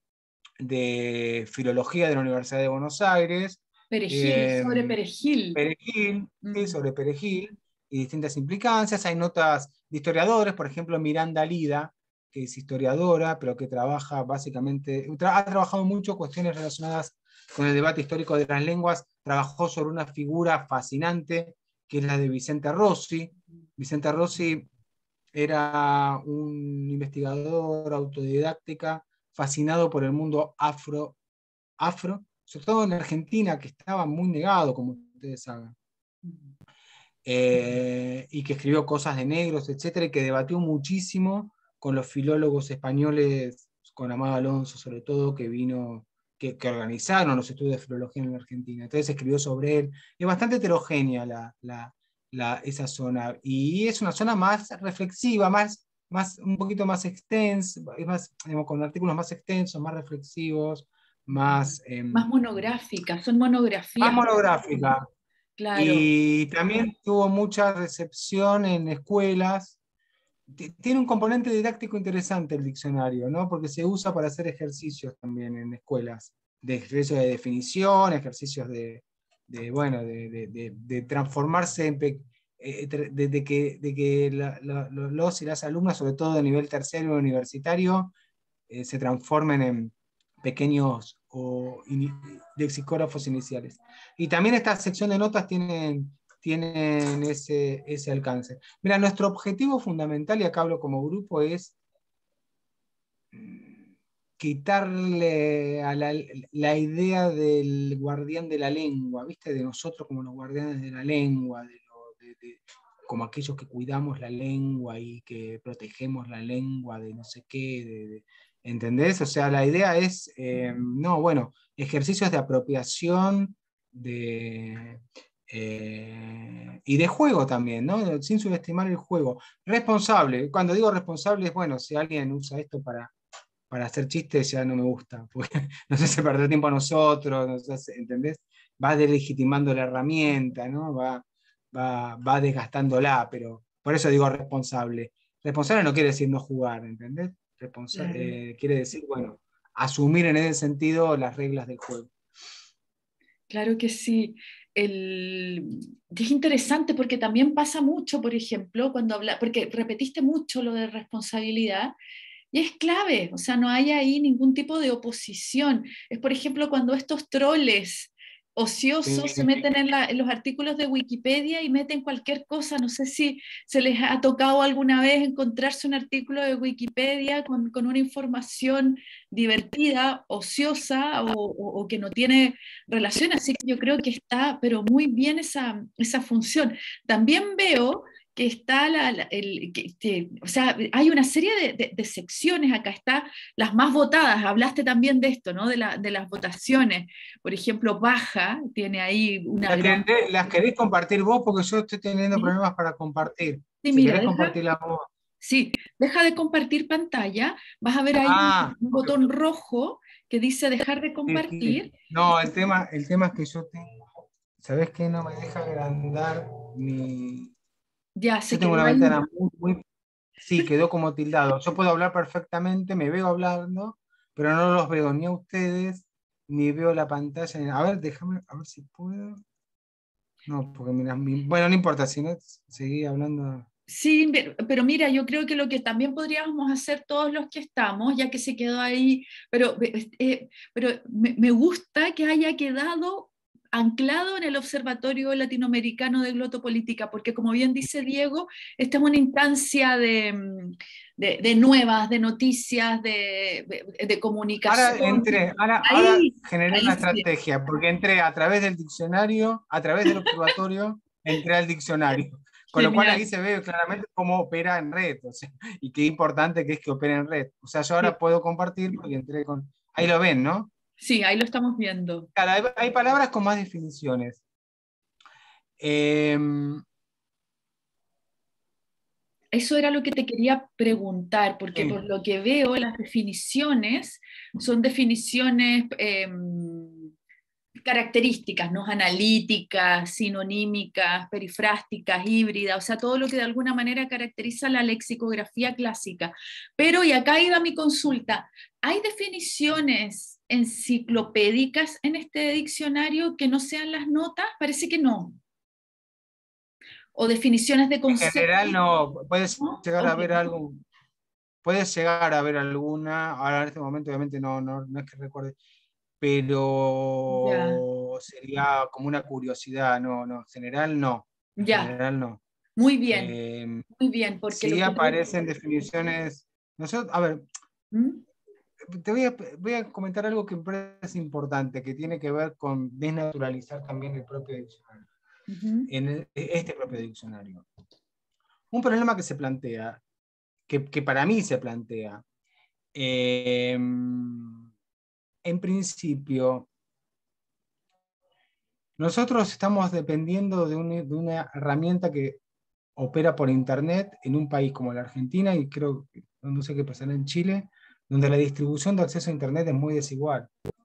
Speaker 2: de Filología de la Universidad de Buenos Aires.
Speaker 1: Perejil,
Speaker 2: eh,
Speaker 1: sobre perejil.
Speaker 2: Perejil, sí,
Speaker 1: Mm.
Speaker 2: sobre Perejil y distintas implicancias. Hay notas de historiadores, por ejemplo, Miranda Lida, que es historiadora, pero que trabaja básicamente, ha trabajado mucho cuestiones relacionadas con el debate histórico de las lenguas. Trabajó sobre una figura fascinante, que es la de Vicente Rossi. Vicente Rossi era un investigador autodidáctica, fascinado por el mundo afro, sobre todo en Argentina, que estaba muy negado, como ustedes saben, y que escribió cosas de negros, etcétera, y que debatió muchísimo con los filólogos españoles, con Amado Alonso sobre todo, que organizaron los estudios de filología en la Argentina. Entonces escribió sobre él. Es bastante heterogénea esa zona, y es una zona más reflexiva, un poquito más extensa, digamos, con artículos más extensos, más reflexivos, más,
Speaker 1: Más monográficas, son
Speaker 2: más
Speaker 1: monografías,
Speaker 2: monográfica.
Speaker 1: claro.
Speaker 2: Y también tuvo mucha recepción en escuelas. Tiene un componente didáctico interesante el diccionario, ¿no? Porque se usa para hacer ejercicios también en escuelas, de ejercicios de definición, ejercicios bueno, de transformarse los y las alumnas, sobre todo de nivel terciario universitario, se transformen en pequeños lexicógrafos iniciales. Y también esta sección de notas tienen ese alcance. Mira, nuestro objetivo fundamental, y acá hablo como grupo, es quitarle a la idea del guardián de la lengua, ¿viste? De nosotros como los guardianes de la lengua, como aquellos que cuidamos la lengua y que protegemos la lengua de no sé qué, ¿entendés? O sea, la idea es, no, bueno, ejercicios de apropiación y de juego también, ¿no? Sin subestimar el juego. Responsable, cuando digo responsable es, bueno, si alguien usa esto para hacer chistes ya no me gusta, porque nos hace perder tiempo a nosotros, ¿entendés? Va delegitimando la herramienta, ¿no? Va desgastándola, pero por eso digo responsable. Responsable no quiere decir no jugar, ¿entendés?
Speaker 1: Claro.
Speaker 2: Quiere decir, bueno, asumir en ese sentido las reglas del juego.
Speaker 1: Claro que sí. Es interesante porque también pasa mucho, por ejemplo, cuando habla, porque repetiste mucho lo de responsabilidad, y es clave, o sea, no hay ahí ningún tipo de oposición. Es, por ejemplo, cuando estos troles ociosos se
Speaker 2: Sí.
Speaker 1: meten en los artículos de Wikipedia y meten cualquier cosa. No sé si se les ha tocado alguna vez encontrarse un artículo de Wikipedia con una información divertida, ociosa o que no tiene relación. Así que yo creo que está, pero muy bien esa función. También veo que está o sea, hay una serie de secciones acá, está las más votadas, hablaste también de esto, ¿no? De las votaciones, por ejemplo, Baja tiene ahí una gran...
Speaker 2: Las querés compartir vos porque yo estoy teniendo
Speaker 1: Sí,
Speaker 2: problemas para compartir.
Speaker 1: sí,
Speaker 2: Si
Speaker 1: mira,
Speaker 2: querés compartirla vos.
Speaker 1: sí, deja de compartir pantalla, vas a ver ahí
Speaker 2: Ah,
Speaker 1: un
Speaker 2: ok.
Speaker 1: botón rojo que dice dejar de
Speaker 2: Sí, sí.
Speaker 1: compartir.
Speaker 2: No, el tema es que yo tengo, ¿sabés qué? No me deja agrandar mi...
Speaker 1: Ya
Speaker 2: Yo
Speaker 1: se
Speaker 2: tengo
Speaker 1: quedó
Speaker 2: una
Speaker 1: ahí.
Speaker 2: ventana muy... Sí, quedó como tildado. Yo puedo hablar perfectamente, me veo hablando, pero no los veo ni a ustedes, ni veo la pantalla. A ver, déjame, a ver si puedo. No, porque mira, bueno, no importa, si no, seguí hablando.
Speaker 1: Sí, pero mira, yo creo que lo que también podríamos hacer todos los que estamos, ya que se quedó ahí, pero me gusta que haya quedado anclado en el Observatorio Latinoamericano de Glotopolítica, porque como bien dice Diego, esta es una instancia de nuevas, de noticias, de
Speaker 2: Ahora
Speaker 1: comunicación.
Speaker 2: entré, ahora
Speaker 1: Ahí,
Speaker 2: generé
Speaker 1: ahí
Speaker 2: una
Speaker 1: sí.
Speaker 2: estrategia, porque entré a través del diccionario, a través del observatorio, entré al diccionario. Con lo cual ahí
Speaker 1: Genial.
Speaker 2: se ve claramente cómo opera en red, o sea, y qué importante que es que opere en red. O sea, yo ahora puedo compartir porque entré con... Ahí lo ven, ¿no?
Speaker 1: Sí, ahí lo estamos viendo.
Speaker 2: Claro, hay palabras con más definiciones. Eh,
Speaker 1: Eso era lo que te quería preguntar, porque
Speaker 2: sí.
Speaker 1: por lo que veo, las definiciones son definiciones características, ¿no? Analíticas, sinonímicas, perifrásticas, híbridas, o sea, todo lo que de alguna manera caracteriza la lexicografía clásica. Pero, y acá iba mi consulta, ¿hay definiciones enciclopédicas en este diccionario que no sean las notas? Parece que no. O definiciones de
Speaker 2: En
Speaker 1: conceptos,
Speaker 2: general no, puedes
Speaker 1: ¿no?
Speaker 2: llegar a
Speaker 1: Ok.
Speaker 2: ver algo, puedes llegar a ver alguna, ahora en este momento obviamente no es que recuerde,
Speaker 1: Ya.
Speaker 2: pero sería como una curiosidad, en general no, en
Speaker 1: Ya,
Speaker 2: general no. Eh,
Speaker 1: muy bien, porque lo
Speaker 2: sí
Speaker 1: que te...
Speaker 2: aparecen definiciones, nosotros, a ver,
Speaker 1: ¿Mm?
Speaker 2: voy a comentar algo que me parece importante, que tiene que ver con desnaturalizar también el propio diccionario,
Speaker 1: Ujú.
Speaker 2: este propio diccionario. Un problema que se plantea, que para mí se plantea, en principio, nosotros estamos dependiendo de una herramienta que opera por Internet en un país como la Argentina y creo, no sé qué pasará en Chile, donde la distribución de acceso a Internet es muy desigual.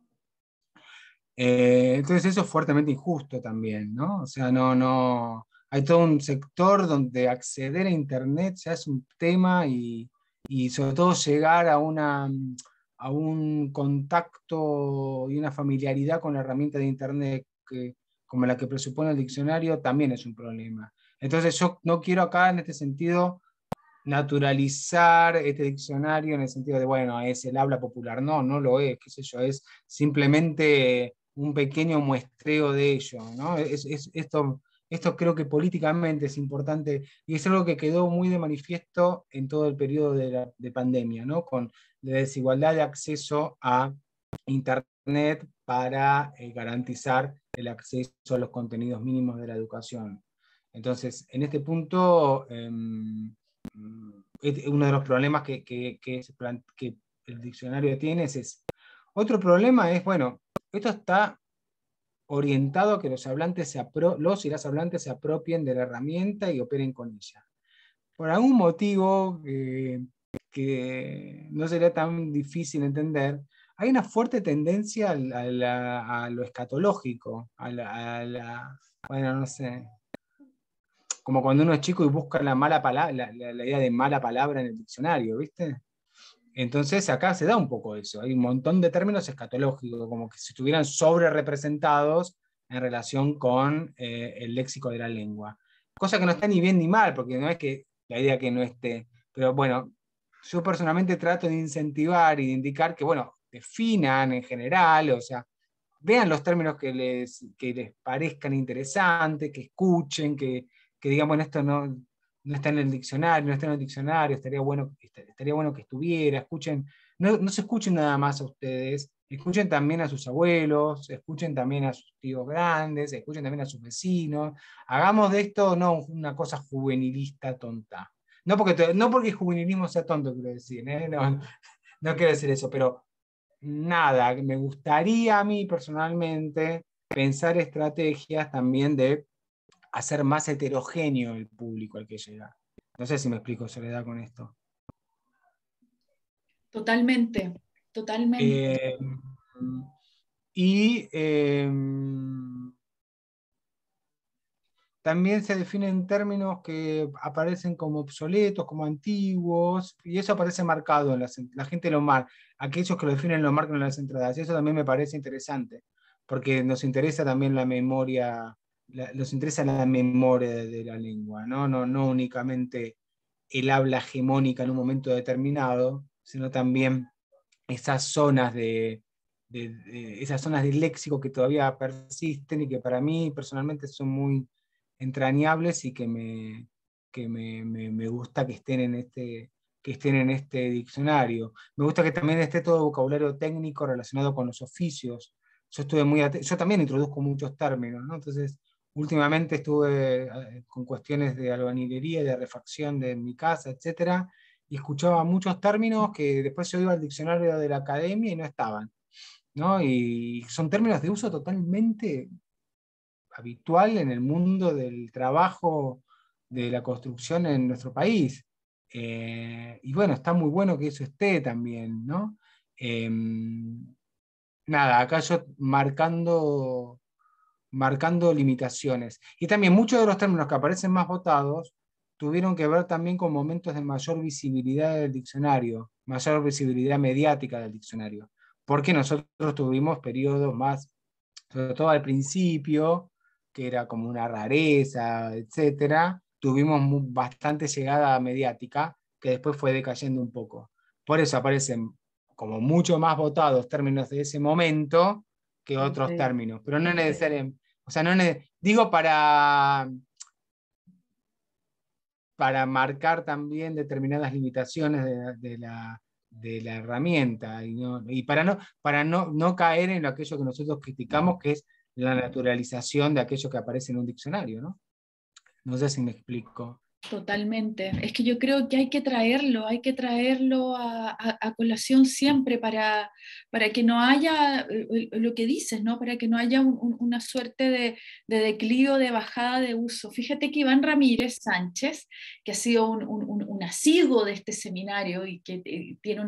Speaker 2: Entonces eso es fuertemente injusto también, ¿no? O sea, hay todo un sector donde acceder a Internet ya es un tema y sobre todo llegar a un contacto y una familiaridad con la herramienta de Internet como la que presupone el diccionario también es un problema. Entonces yo no quiero acá en este sentido naturalizar este diccionario en el sentido de, bueno, es el habla popular. No, no lo es, qué sé yo, es simplemente un pequeño muestreo de ello, ¿no? Esto creo que políticamente es importante y es algo que quedó muy de manifiesto en todo el periodo de pandemia, ¿no? Con la desigualdad de acceso a Internet para garantizar el acceso a los contenidos mínimos de la educación. Entonces, en este punto, uno de los problemas que el diccionario tiene es ese. Otro problema es, bueno, esto está orientado a que los y las hablantes se apropien de la herramienta y operen con ella. Por algún motivo que no sería tan difícil entender, hay una fuerte tendencia a lo escatológico, bueno, no sé, como cuando uno es chico y busca la mala palabra, la idea de mala palabra en el diccionario, ¿viste? Entonces acá se da un poco eso, hay un montón de términos escatológicos, como que si estuvieran sobre representados en relación con el léxico de la lengua. Cosa que no está ni bien ni mal, porque no es que la idea que no esté, pero bueno, yo personalmente trato de incentivar y de indicar que, bueno, definan en general, o sea, vean los términos que les parezcan interesantes, que escuchen, que digan, bueno, esto no está en el diccionario, no está en el diccionario, estaría bueno que estuviera, escuchen, no se escuchen nada más a ustedes, escuchen también a sus abuelos, escuchen también a sus tíos grandes, escuchen también a sus vecinos, hagamos de esto no una cosa juvenilista tonta. No porque el juvenilismo sea tonto, quiero decir, ¿eh? No quiero decir eso, pero nada, me gustaría a mí personalmente pensar estrategias también de hacer más heterogéneo el público al que llega. No sé si me explico, Soledad, con esto.
Speaker 1: Totalmente, totalmente.
Speaker 2: Eh, y también se definen términos que aparecen como obsoletos, como antiguos, y eso aparece marcado la gente lo marca, aquellos que lo definen lo marcan en las entradas, y eso también me parece interesante, porque nos interesa también la memoria, nos interesa la memoria de la lengua, ¿no? No únicamente el habla hegemónica en un momento determinado, sino también esas zonas esas zonas de léxico que todavía persisten y que para mí personalmente son muy entrañables y me gusta que estén en este diccionario. Me gusta que también esté todo vocabulario técnico relacionado con los oficios. Yo también introduzco muchos términos, ¿no? Entonces, últimamente estuve con cuestiones de albañilería, de refacción de mi casa, etcétera, y escuchaba muchos términos que después yo iba al diccionario de la academia y no estaban, ¿no? Y son términos de uso totalmente habitual en el mundo del trabajo, de la construcción en nuestro país. Y bueno, está muy bueno que eso esté también, ¿no? Eh, nada, acá yo marcando limitaciones. Y también muchos de los términos que aparecen más votados tuvieron que ver también con momentos de mayor visibilidad del diccionario, mayor visibilidad mediática del diccionario, porque nosotros tuvimos periodos más, sobre todo al principio, que era como una rareza, etcétera, tuvimos bastante llegada mediática, que después fue decayendo un poco. Por eso aparecen como mucho más votados términos de ese momento que otros
Speaker 1: Sí.
Speaker 2: términos, pero no necesariamente, o sea, digo para marcar también determinadas limitaciones de la herramienta y para no caer en aquello que nosotros criticamos, que es la naturalización de aquello que aparece en un diccionario, ¿no? No sé si me explico.
Speaker 1: Totalmente. Es que yo creo que hay que traerlo a colación siempre para que no haya lo que dices, ¿no? Para que no haya una suerte de declive, de bajada de uso. Fíjate que Iván Ramírez Sánchez, que ha sido un asiduo de este seminario y que tiene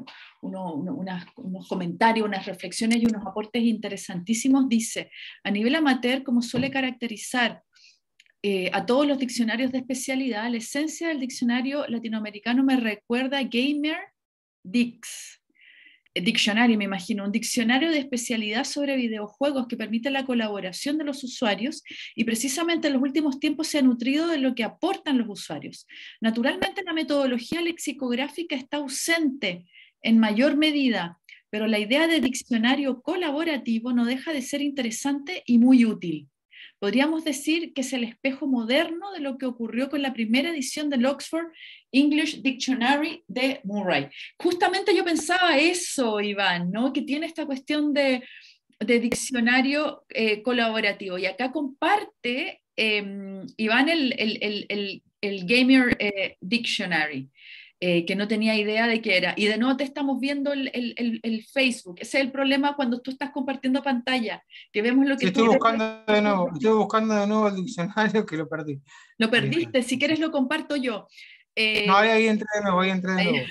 Speaker 1: unos comentarios, unas reflexiones y unos aportes interesantísimos, dice, a nivel amateur, como suele caracterizar a todos los diccionarios de especialidad, la esencia del diccionario latinoamericano me recuerda a Gamer Dix. Dictionary, me imagino, un diccionario de especialidad sobre videojuegos que permite la colaboración de los usuarios y precisamente en los últimos tiempos se ha nutrido de lo que aportan los usuarios. Naturalmente la metodología lexicográfica está ausente en mayor medida, pero la idea de diccionario colaborativo no deja de ser interesante y muy útil. Podríamos decir que es el espejo moderno de lo que ocurrió con la primera edición del Oxford English Dictionary de Murray. Justamente yo pensaba eso, Iván, ¿no? Que tiene esta cuestión de diccionario colaborativo. Y acá comparte Iván el Gamer Dictionary. Que no tenía idea de qué era. Y de nuevo te estamos viendo el Facebook. Ese es el problema cuando tú estás compartiendo pantalla, que vemos lo
Speaker 2: Sí,
Speaker 1: que tú ves.
Speaker 2: estoy buscando de nuevo el diccionario que lo perdí.
Speaker 1: Lo
Speaker 2: Ahí está.
Speaker 1: perdiste, si quieres lo comparto yo.
Speaker 2: No,
Speaker 1: Eh,
Speaker 2: ahí entré de nuevo, ahí entré de
Speaker 1: ahí-
Speaker 2: nuevo.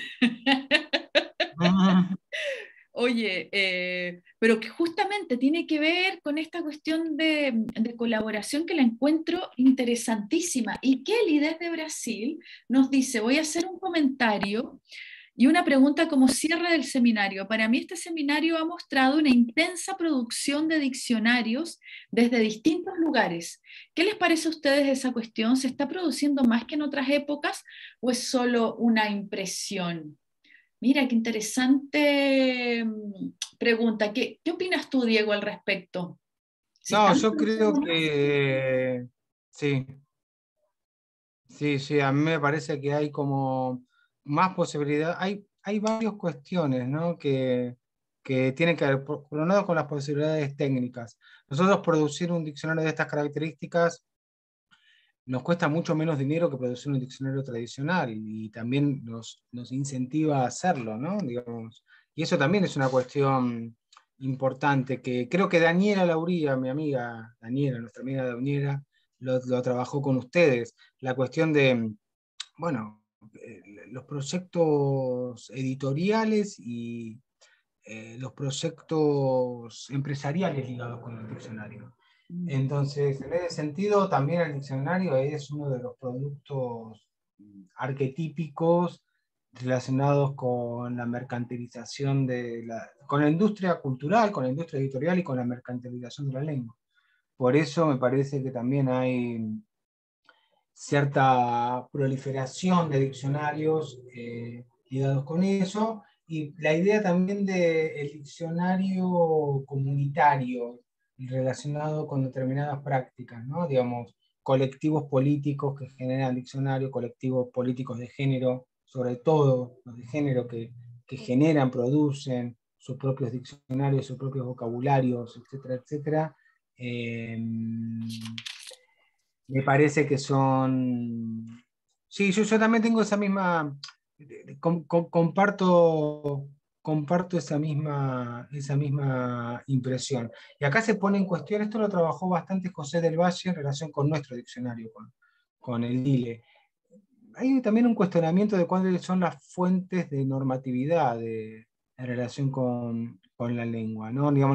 Speaker 2: Mm.
Speaker 1: Oye, pero que justamente tiene que ver con esta cuestión de colaboración que la encuentro interesantísima. Y Kelly desde Brasil nos dice, voy a hacer un comentario y una pregunta como cierre del seminario. Para mí este seminario ha mostrado una intensa producción de diccionarios desde distintos lugares. ¿Qué les parece a ustedes esa cuestión? ¿Se está produciendo más que en otras épocas o es solo una impresión? Mira, qué interesante pregunta. ¿Qué opinas tú, Diego, al respecto? ¿Se
Speaker 2: No,
Speaker 1: están
Speaker 2: yo creo
Speaker 1: produciendo más?
Speaker 2: que sí, sí, a mí me parece que hay como más posibilidad, hay varias cuestiones, ¿no? Que tienen que ver, por un lado, con las posibilidades técnicas. Nosotros producir un diccionario de estas características nos cuesta mucho menos dinero que producir un diccionario tradicional y también nos incentiva a hacerlo, ¿no? Digamos. Y eso también es una cuestión importante que creo que Daniela Lauría, mi amiga Daniela, nuestra amiga Daniela, lo trabajó con ustedes. La cuestión de, bueno, los proyectos editoriales y los proyectos empresariales ligados con el diccionario. Entonces, en ese sentido, también el diccionario es uno de los productos arquetípicos relacionados con la mercantilización con la industria cultural, con la industria editorial y con la mercantilización de la lengua. Por eso me parece que también hay cierta proliferación de diccionarios ligados con eso, y la idea también del diccionario comunitario relacionado con determinadas prácticas, ¿no? Digamos, colectivos políticos que generan diccionarios, colectivos políticos de género, sobre todo los de género que generan, producen sus propios diccionarios, sus propios vocabularios, etcétera, etcétera. Me parece que son... Sí, yo también tengo esa misma... comparto esa misma impresión. Y acá se pone en cuestión, esto lo trabajó bastante José del Valle en relación con nuestro diccionario, con el DILE. Hay también un cuestionamiento de cuáles son las fuentes de normatividad en relación con la lengua, ¿no? Digamos,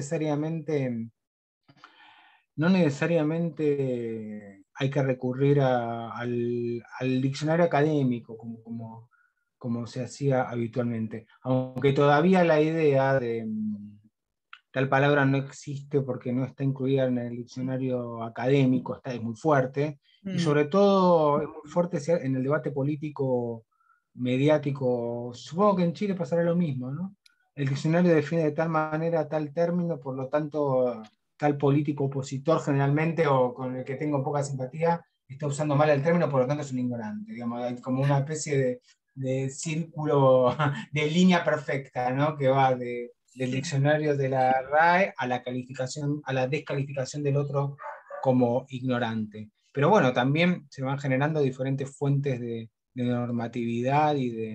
Speaker 2: no necesariamente hay que recurrir al diccionario académico como se hacía habitualmente, aunque todavía la idea de tal palabra no existe porque no está incluida en el diccionario académico, es muy fuerte, y
Speaker 1: Mm.
Speaker 2: sobre todo es muy fuerte en el debate político mediático. Supongo que en Chile pasará lo mismo, ¿no? El diccionario define de tal manera tal término, por lo tanto, tal político opositor generalmente o con el que tengo poca simpatía está usando mal el término, por lo tanto es un ignorante. Digamos, hay como una especie de círculo, de línea perfecta, ¿no? Que va del
Speaker 1: Sí.
Speaker 2: diccionario de la RAE a la calificación, a la descalificación del otro como ignorante. Pero bueno, también se van generando diferentes fuentes de normatividad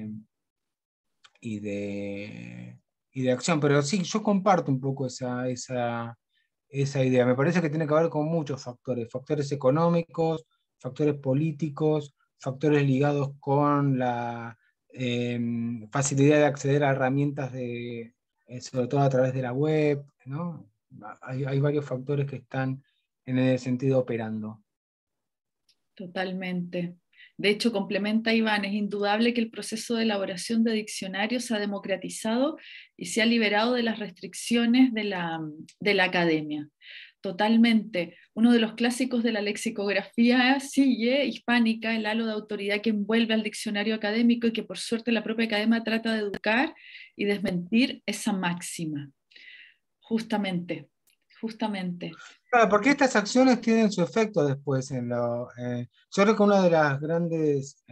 Speaker 2: y de, y de acción. Pero sí, yo comparto un poco esa idea. Me parece que tiene que ver con muchos factores, factores económicos, factores políticos, factores ligados con la facilidad de acceder a herramientas sobre todo a través de la web, ¿no? Hay varios factores que están en ese sentido operando.
Speaker 1: Totalmente. De hecho, complementa Iván, es indudable que el proceso de elaboración de diccionarios se ha democratizado y se ha liberado de las restricciones de la academia. Totalmente. Uno de los clásicos de la lexicografía sigue, hispánica, el halo de autoridad que envuelve al diccionario académico y que por suerte la propia academia trata de educar y desmentir esa máxima. Justamente, justamente.
Speaker 2: Claro, porque estas acciones tienen su efecto después yo creo que una de las grandes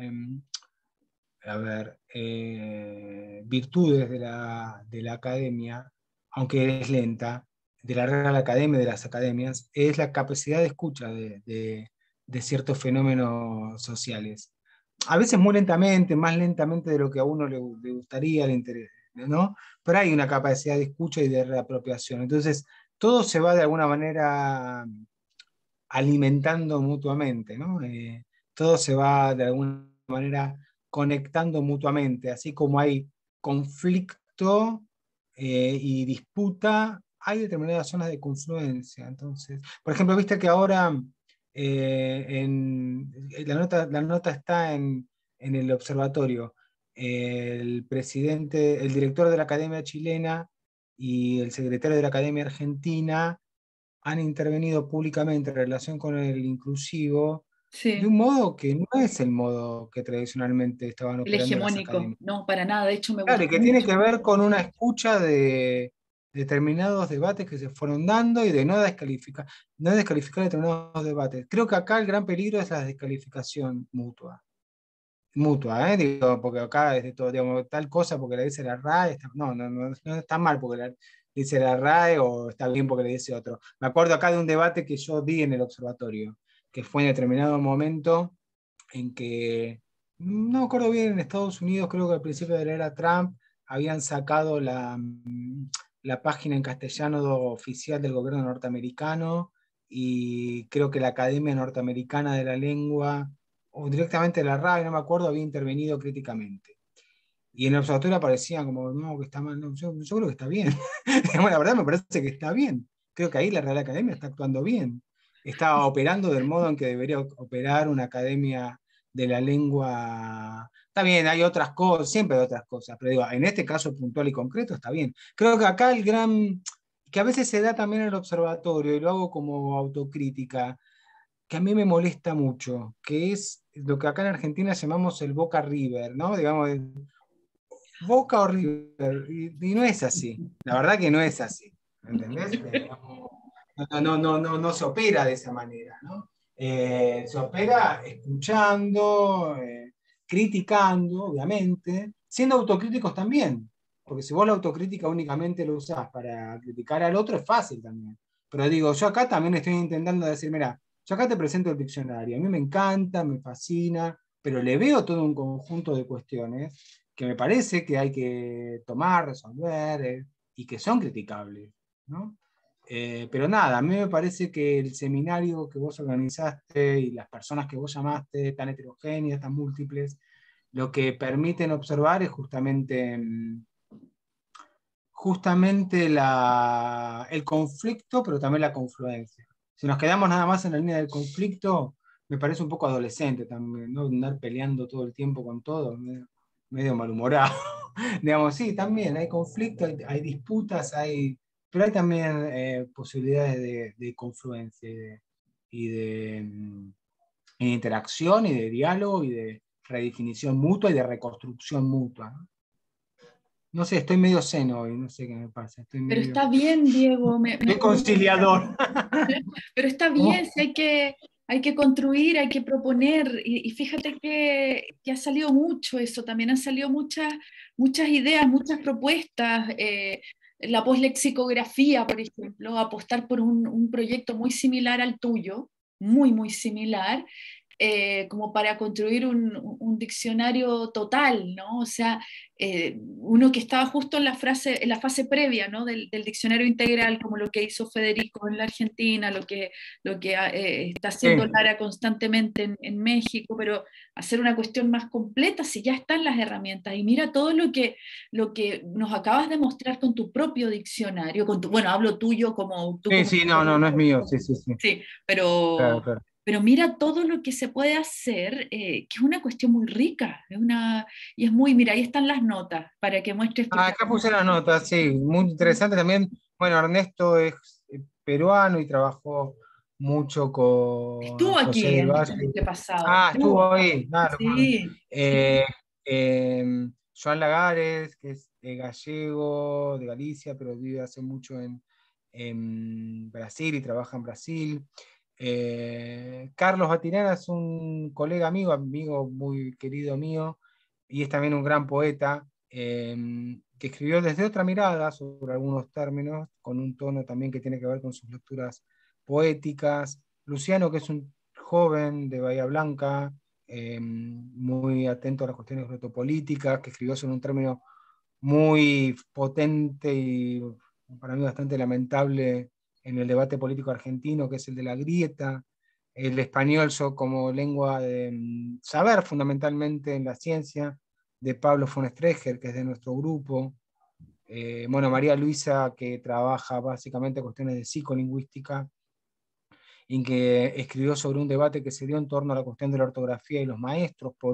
Speaker 2: virtudes de la academia, aunque es lenta, de la Real Academia, de las academias, es la capacidad de escucha de ciertos fenómenos sociales. A veces muy lentamente, más lentamente de lo que a uno le gustaría, le interesa, ¿no? Pero hay una capacidad de escucha y de reapropiación. Entonces, todo se va de alguna manera alimentando mutuamente, ¿no? Todo se va de alguna manera conectando mutuamente, así como hay conflicto y disputa, hay determinadas zonas de confluencia. Entonces, por ejemplo, viste que ahora la nota está en el observatorio. El presidente, el director de la Academia Chilena y el secretario de la Academia Argentina han intervenido públicamente en relación con el inclusivo de
Speaker 1: Sí,
Speaker 2: un modo que no es el modo que tradicionalmente estaban
Speaker 1: el
Speaker 2: operando las
Speaker 1: hegemónico,
Speaker 2: academias.
Speaker 1: no, para nada, de hecho me
Speaker 2: Claro,
Speaker 1: gustó
Speaker 2: y que tiene
Speaker 1: mucho.
Speaker 2: que ver con una escucha de determinados debates que se fueron dando y de no descalificar determinados debates. Creo que acá el gran peligro es la descalificación mutua, ¿eh? Digo, porque acá es de todo, digamos, tal cosa porque le dice la RAE, no está mal porque le dice la RAE o está bien porque le dice otro. Me acuerdo acá de un debate que yo di en el observatorio, que fue en determinado momento en que, no me acuerdo bien, en Estados Unidos, creo que al principio de la era Trump, habían sacado la página en castellano oficial del gobierno norteamericano y creo que la Academia Norteamericana de la Lengua o directamente la RAE, no me acuerdo, había intervenido críticamente. Y en el observatorio aparecían como, no, que está mal, no, yo creo que está bien. Bueno, la verdad me parece que está bien. Creo que ahí la Real Academia está actuando bien. Está operando del modo en que debería operar una academia de la lengua. Está bien, hay otras cosas, siempre hay otras cosas, pero digo, en este caso puntual y concreto está bien. Creo que acá que a veces se da también en el observatorio, y lo hago como autocrítica, que a mí me molesta mucho, que es lo que acá en Argentina llamamos el Boca River, ¿no? Digamos, Boca o River, y no es así, la verdad que no es así, ¿entendés? No se opera de esa manera, ¿no? Se opera escuchando, criticando, obviamente, siendo autocríticos también, porque si vos la autocrítica únicamente lo usás para criticar al otro, es fácil también. Pero digo, yo acá también estoy intentando decir, mira, yo acá te presento el diccionario, a mí me encanta, me fascina, pero le veo todo un conjunto de cuestiones que me parece que hay que tomar, resolver y que son criticables, ¿no? Pero nada, a mí me parece que el seminario que vos organizaste y las personas que vos llamaste, tan heterogéneas, tan múltiples, lo que permiten observar es justamente el conflicto, pero también la confluencia. Si nos quedamos nada más en la línea del conflicto, me parece un poco adolescente también, ¿no? Andar peleando todo el tiempo con todo, medio malhumorado. Digamos, sí, también hay conflicto, hay disputas, pero hay también posibilidades de confluencia y de interacción y de diálogo y de redefinición mutua y de reconstrucción mutua, ¿no? No sé, estoy medio seno hoy, no sé qué me pasa.
Speaker 1: Pero está bien, Diego,
Speaker 2: Estoy conciliador.
Speaker 1: pero está bien,
Speaker 2: ¿Cómo?
Speaker 1: si hay que construir, hay que proponer, y fíjate que ha salido mucho eso, también han salido muchas ideas, muchas propuestas, la poslexicografía, por ejemplo, apostar por un proyecto muy similar al tuyo, muy similar, como para construir un diccionario total, ¿no? O sea, uno que estaba justo en la fase previa, ¿no? Del diccionario integral, como lo que hizo Federico en la Argentina, lo que está haciendo
Speaker 2: Sí.
Speaker 1: Lara constantemente en México, pero hacer una cuestión más completa si ya están las herramientas. Y mira todo lo que nos acabas de mostrar con tu propio diccionario, bueno, hablo tuyo como tú
Speaker 2: Sí,
Speaker 1: como...
Speaker 2: sí, no es mío, sí, sí, sí.
Speaker 1: Sí,
Speaker 2: Claro,
Speaker 1: pero
Speaker 2: claro.
Speaker 1: pero mira todo lo que se puede hacer, que es una cuestión muy rica, y es muy, mira, ahí están las notas para que muestres,
Speaker 2: Ah,
Speaker 1: porque
Speaker 2: acá puse la nota, sí, muy interesante también. Bueno, Ernesto es peruano y trabajó mucho con
Speaker 1: estuvo
Speaker 2: José
Speaker 1: aquí
Speaker 2: del
Speaker 1: en
Speaker 2: Valle.
Speaker 1: este pasado,
Speaker 2: Ah, estuvo
Speaker 1: estuvo,
Speaker 2: ahí, claro.
Speaker 1: sí,
Speaker 2: Eh, eh, Joan Lagares, que es gallego, de Galicia, pero vive hace mucho en Brasil y trabaja en Brasil. Carlos Batirana es un colega amigo muy querido mío, y es también un gran poeta, que escribió desde otra mirada sobre algunos términos, con un tono también que tiene que ver con sus lecturas poéticas. Luciano, que es un joven de Bahía Blanca, muy atento a las cuestiones retopolíticas, que escribió sobre un término muy potente y para mí bastante lamentable en el debate político argentino, que es el de la grieta, el español como lengua de saber fundamentalmente en la ciencia, de Pablo von Streicher, que es de nuestro grupo. Bueno, María Luisa, que trabaja básicamente cuestiones de psicolingüística, y que escribió sobre un debate que se dio en torno a la cuestión de la ortografía y los maestros por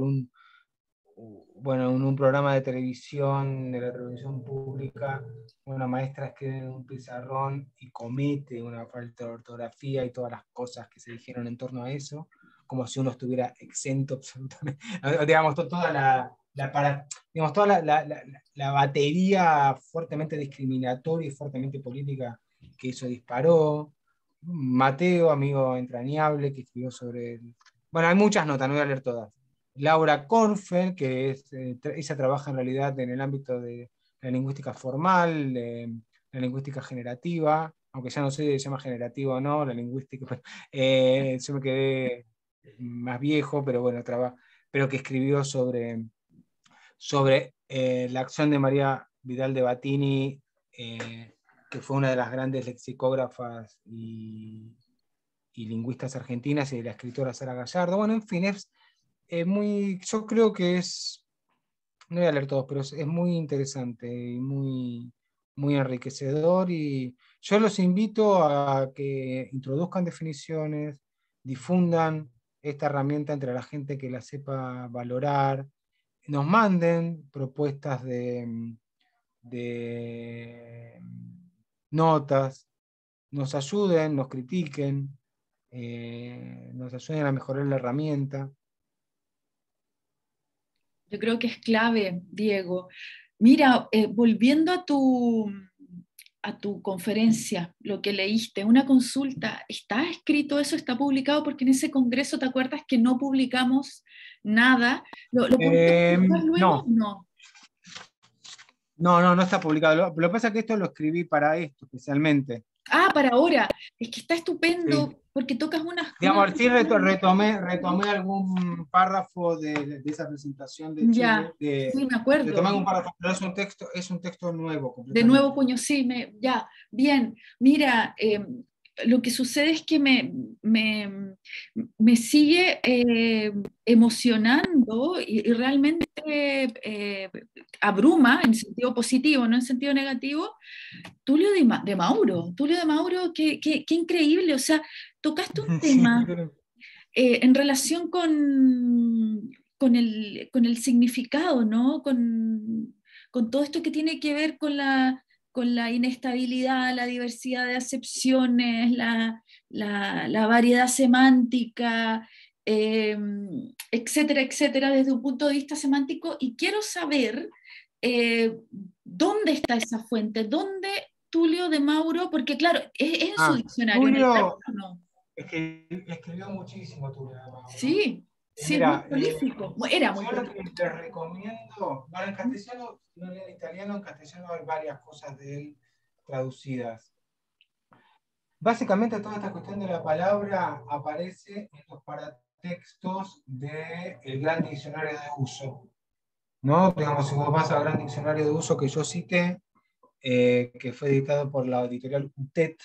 Speaker 2: bueno, en un programa de televisión, de la televisión pública, una maestra escribe en un pizarrón y comete una falta de ortografía y todas las cosas que se dijeron en torno a eso, como si uno estuviera exento absolutamente. Digamos, toda digamos, toda la batería fuertemente discriminatoria y fuertemente política que eso disparó. Mateo, amigo entrañable, que escribió sobre el... Bueno, hay muchas notas, no voy a leer todas. Laura Kornfeld, que ella trabaja en realidad en el ámbito de la lingüística formal, la lingüística generativa, aunque ya no sé si se llama generativa o no, la lingüística, yo me quedé más viejo, pero bueno, pero que escribió sobre la acción de María Vidal de Batini, que fue una de las grandes lexicógrafas y lingüistas argentinas, y de la escritora Sara Gallardo. Bueno, en fin, yo creo que no voy a leer todos, pero es muy interesante y muy enriquecedor, y yo los invito a que introduzcan definiciones, difundan esta herramienta entre la gente que la sepa valorar, nos manden propuestas de notas, nos ayuden, nos critiquen, nos ayuden a mejorar la herramienta.
Speaker 1: yo creo que es clave, Diego. Mira, volviendo a tu conferencia, lo que leíste, una consulta, ¿está escrito eso? ¿Está publicado? Porque en ese congreso, ¿te acuerdas que no publicamos nada? ¿Lo pudiste publicar luego?
Speaker 2: No,
Speaker 1: No.
Speaker 2: no está publicado. Lo que pasa es que esto lo escribí para esto especialmente.
Speaker 1: Ah, para ahora. Es que está
Speaker 2: Sí.
Speaker 1: estupendo porque tocas unas
Speaker 2: Digamos, sí retomé algún párrafo de esa presentación de
Speaker 1: ya,
Speaker 2: Chile,
Speaker 1: sí, me
Speaker 2: retomé
Speaker 1: acuerdo.
Speaker 2: algún párrafo, pero es un texto nuevo
Speaker 1: De nuevo,
Speaker 2: completamente.
Speaker 1: cuño, sí, ya, bien. Mira, lo que sucede es que me, me sigue emocionando y realmente abruma en sentido positivo, no en sentido negativo. Tulio de Mauro, qué increíble. O sea, tocaste un
Speaker 2: Sí,
Speaker 1: tema en relación con el significado, ¿no? Con todo esto que tiene que ver con la inestabilidad, la diversidad de acepciones, la variedad semántica, eh, etcétera, etcétera, desde un punto de vista semántico. Y quiero saber dónde está esa fuente, dónde Tulio de Mauro, porque claro, es en su diccionario, en el
Speaker 2: Tulio
Speaker 1: nuestro no.
Speaker 2: escribió muchísimo, Tulio de Mauro.
Speaker 1: Sí, sí, es muy
Speaker 2: Mira,
Speaker 1: prolífico. Era muy
Speaker 2: yo lo que
Speaker 1: prolífico.
Speaker 2: les recomiendo, bueno, en castellano, no en italiano, en castellano hay varias cosas de él traducidas. Básicamente toda esta cuestión de la palabra aparece en los paratextos del Gran Diccionario de Uso, ¿no? Digamos, si vos vas al Gran Diccionario de Uso que yo cité, que fue editado por la editorial UTET,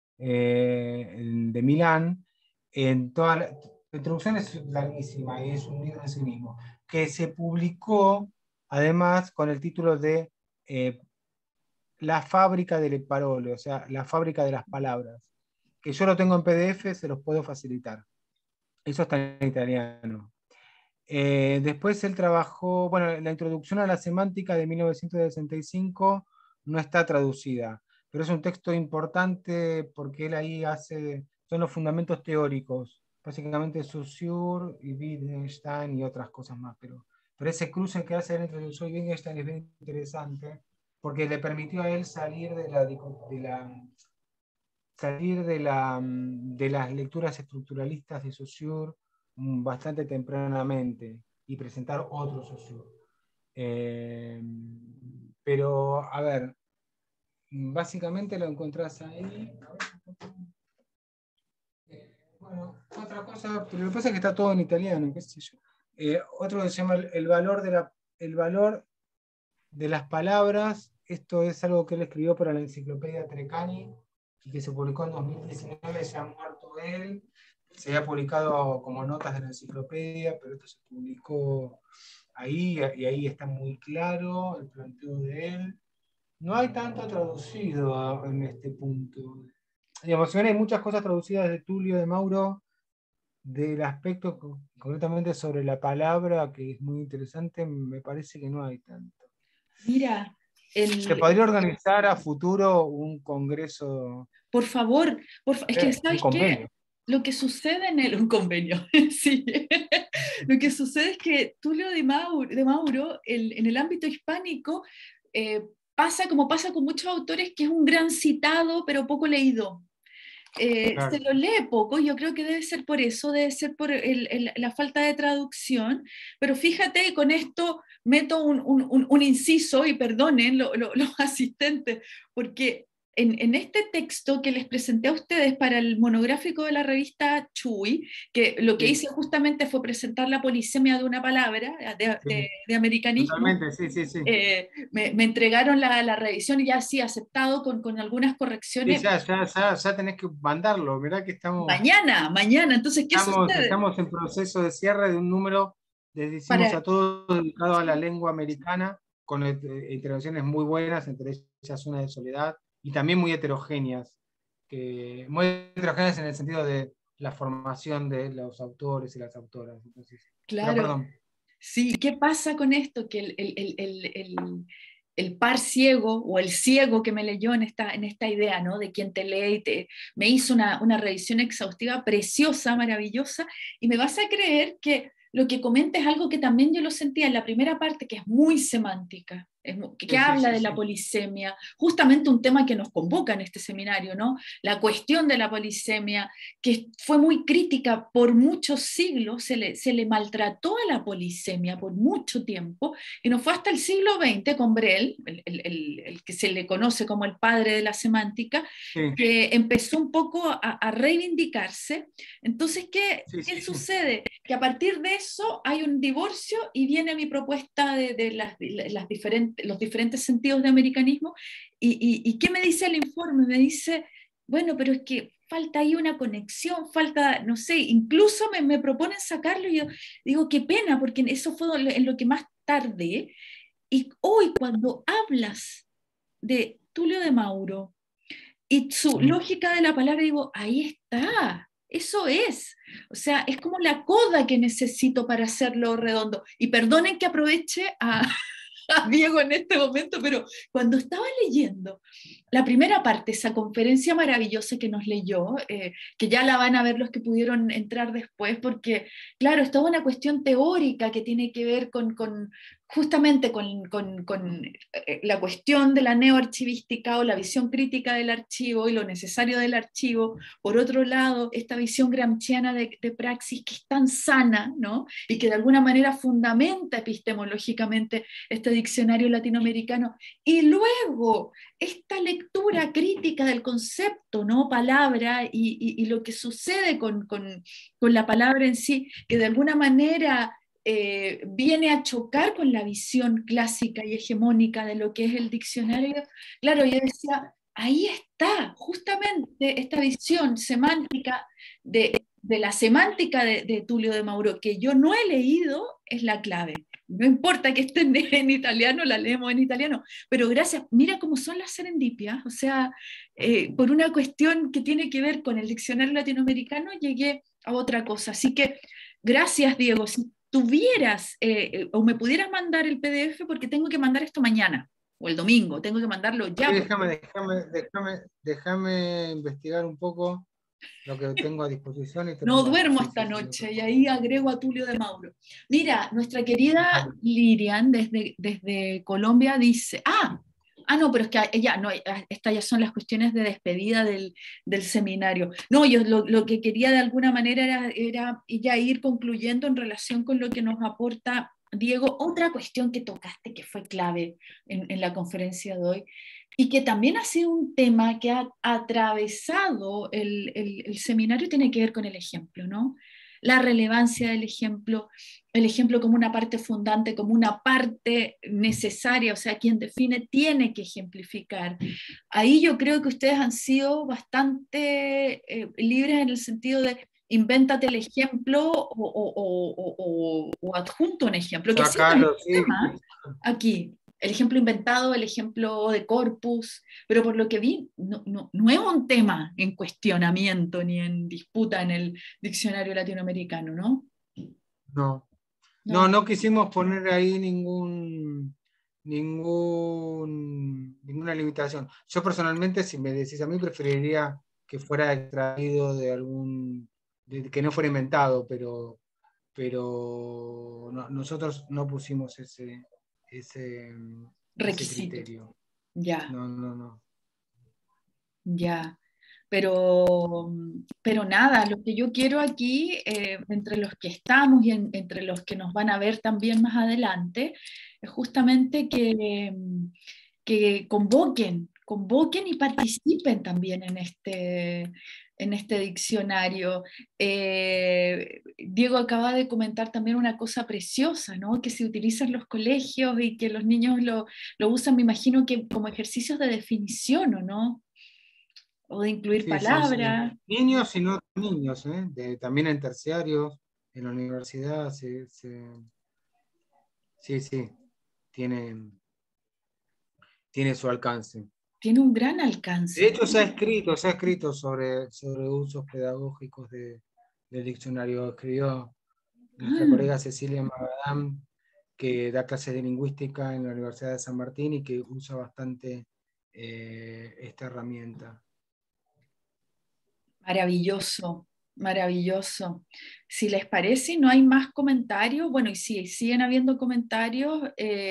Speaker 2: de Milán, la introducción es larguísima y es un libro en sí mismo, que se publicó además con el título de eh, La fábrica del parole, o sea, la fábrica de las palabras, que yo lo tengo en PDF, se los puedo facilitar. Eso está en italiano. Después él trabajó, bueno, la introducción a la semántica de 1965 no está traducida, pero es un texto importante porque él ahí hace, son los fundamentos teóricos, básicamente Saussure y Wittgenstein y otras cosas más, pero ese cruce que hace entre Saussure y Wittgenstein es bien interesante porque le permitió a él salir de las lecturas estructuralistas de Saussure bastante tempranamente y presentar otro Saussure. Pero, a ver, básicamente lo encontrás ahí. Bueno, otra cosa, pero lo que pasa es que está todo en italiano, qué sé yo. Otro que se llama el valor de las palabras. Esto es algo que él escribió para la enciclopedia Treccani y que se publicó en 2019, se ha muerto él. Se había publicado como notas de la enciclopedia, pero esto se publicó ahí y ahí está muy claro el planteo de él. No hay tanto traducido en este punto. Digamos, si bien hay muchas cosas traducidas de Tulio de Mauro, del aspecto concretamente sobre la palabra, que es muy interesante, me parece que no hay tanto.
Speaker 1: Mira,
Speaker 2: Se podría organizar a futuro un congreso,
Speaker 1: por favor, es que,
Speaker 2: un
Speaker 1: ¿sabes qué?
Speaker 2: convenio.
Speaker 1: Lo que sucede en un convenio, sí. Lo que sucede es que Tulio de Mauro en el ámbito hispánico, pasa como pasa con muchos autores, que es un gran citado, pero poco leído.
Speaker 2: Claro.
Speaker 1: Se lo lee poco, yo creo que debe ser por eso, debe ser por la falta de traducción, pero fíjate, con esto meto un inciso, y perdonen los asistentes, porque en este texto que les presenté a ustedes para el monográfico de la revista Chuy, que lo que
Speaker 2: Sí,
Speaker 1: hice justamente fue presentar la polisemia de una palabra,
Speaker 2: sí,
Speaker 1: de americanismo.
Speaker 2: totalmente, sí, sí, sí.
Speaker 1: Me entregaron la revisión y ya sí, aceptado con algunas
Speaker 2: Sí,
Speaker 1: correcciones.
Speaker 2: ya tenés que mandarlo. Mirá que
Speaker 1: Mañana. Entonces, ¿qué sucede?
Speaker 2: estamos en proceso de cierre de un número, les decimos
Speaker 1: Para,
Speaker 2: a todos, dedicado a la lengua americana, con intervenciones muy buenas, entre ellas una de Soledad, y también muy heterogéneas, muy heterogéneas en el sentido de la formación de los autores y las autoras. Entonces, pero
Speaker 1: claro,
Speaker 2: perdón.
Speaker 1: sí, ¿qué pasa con esto? Que el par ciego o el ciego que me leyó en esta idea, ¿no? De quien te lee y me hizo una revisión exhaustiva preciosa, maravillosa, y me vas a creer que lo que comenta es algo que también yo lo sentía en la primera parte, que es muy semántica, que
Speaker 2: Sí, sí,
Speaker 1: habla
Speaker 2: sí,
Speaker 1: de la
Speaker 2: sí.
Speaker 1: polisemia, justamente un tema que nos convoca en este seminario, ¿no? La cuestión de la polisemia, que fue muy crítica por muchos siglos, se le maltrató a la polisemia por mucho tiempo, y no fue hasta el siglo XX con Brel, el que se le conoce como el padre de la semántica,
Speaker 2: Sí,
Speaker 1: que empezó un poco a reivindicarse. Entonces,
Speaker 2: sí,
Speaker 1: ¿qué
Speaker 2: sí, sí.
Speaker 1: sucede? Que a partir de eso hay un divorcio y viene mi propuesta de los diferentes sentidos de americanismo. ¿Y qué me dice el informe? Me dice, bueno, pero es que falta ahí una conexión, falta, no sé, incluso me proponen sacarlo y yo digo, qué pena, porque eso fue en lo que más tardé. Y hoy cuando hablas de Tulio de Mauro y su
Speaker 2: Sí.
Speaker 1: lógica de la palabra, digo, ahí está, eso es. O sea, es como la coda que necesito para hacerlo redondo. Y perdonen que aproveche a Diego en este momento, pero cuando estaba leyendo la primera parte, esa conferencia maravillosa que nos leyó, que ya la van a ver los que pudieron entrar después, porque claro, es toda una cuestión teórica que tiene que ver justamente con la cuestión de la neoarchivística o la visión crítica del archivo y lo necesario del archivo. Por otro lado, esta visión gramsciana de praxis que es tan sana, ¿no? Y que de alguna manera fundamenta epistemológicamente este diccionario latinoamericano. Y luego, esta lectura crítica del concepto, ¿no? Palabra y lo que sucede con la palabra en sí, que de alguna manera viene a chocar con la visión clásica y hegemónica de lo que es el diccionario. Claro, yo decía, ahí está justamente esta visión semántica de la semántica de Tulio de Mauro, que yo no he leído, es la clave. No importa que esté en italiano, la leemos en italiano, pero gracias, mira cómo son las serendipias, o sea, por una cuestión que tiene que ver con el diccionario latinoamericano, llegué a otra cosa. Así que gracias, Diego. Si tuvieras o me pudieras mandar el PDF, porque tengo que mandar esto mañana o el domingo, tengo que mandarlo ya.
Speaker 2: Déjame investigar un poco lo que tengo a disposición y te
Speaker 1: No
Speaker 2: lo mando.
Speaker 1: duermo
Speaker 2: Sí,
Speaker 1: esta
Speaker 2: sí,
Speaker 1: noche y ahí agrego a Tulio de Mauro. Mira, nuestra querida Lirian desde Colombia dice, no, pero es que ya, no, estas ya son las cuestiones de despedida del seminario. No, yo lo que quería de alguna manera era ya ir concluyendo en relación con lo que nos aporta Diego. Otra cuestión que tocaste que fue clave en la conferencia de hoy y que también ha sido un tema que ha atravesado el seminario, tiene que ver con el ejemplo, ¿no? La relevancia del ejemplo, el ejemplo como una parte fundante, como una parte necesaria, o sea, quien define tiene que ejemplificar. Ahí yo creo que ustedes han sido bastante libres en el sentido de invéntate el ejemplo o adjunto un ejemplo, que ha sido también
Speaker 2: Sacarlo,
Speaker 1: un
Speaker 2: sí.
Speaker 1: tema aquí. El ejemplo inventado, el ejemplo de corpus, pero por lo que vi, no es un tema en cuestionamiento ni en disputa en el diccionario latinoamericano, ¿no?
Speaker 2: No quisimos poner ahí ninguna limitación. Yo personalmente, si me decís a mí, preferiría que fuera extraído que no fuera inventado, pero nosotros no pusimos ese
Speaker 1: Requisito.
Speaker 2: criterio.
Speaker 1: Ya.
Speaker 2: No.
Speaker 1: Ya, pero nada, lo que yo quiero aquí, entre los que estamos y entre los que nos van a ver también más adelante, es justamente que convoquen y participen también en este diccionario. Diego acaba de comentar también una cosa preciosa, ¿no? Que se utiliza en los colegios y que los niños lo usan, me imagino que como ejercicios de definición, ¿o no? O de incluir
Speaker 2: Sí, sí, sí.
Speaker 1: palabras.
Speaker 2: Niños y no niños, también en terciarios, en la universidad, sí, tiene su alcance.
Speaker 1: Tiene un gran
Speaker 2: De
Speaker 1: alcance.
Speaker 2: hecho, se ha escrito sobre usos pedagógicos del diccionario. Escribió nuestra
Speaker 1: Ah,
Speaker 2: colega Cecilia Magadán, que da clases de lingüística en la Universidad de San Martín y que usa bastante esta herramienta.
Speaker 1: maravilloso, maravilloso. Si les parece, no hay más comentarios. Bueno, y si siguen habiendo comentarios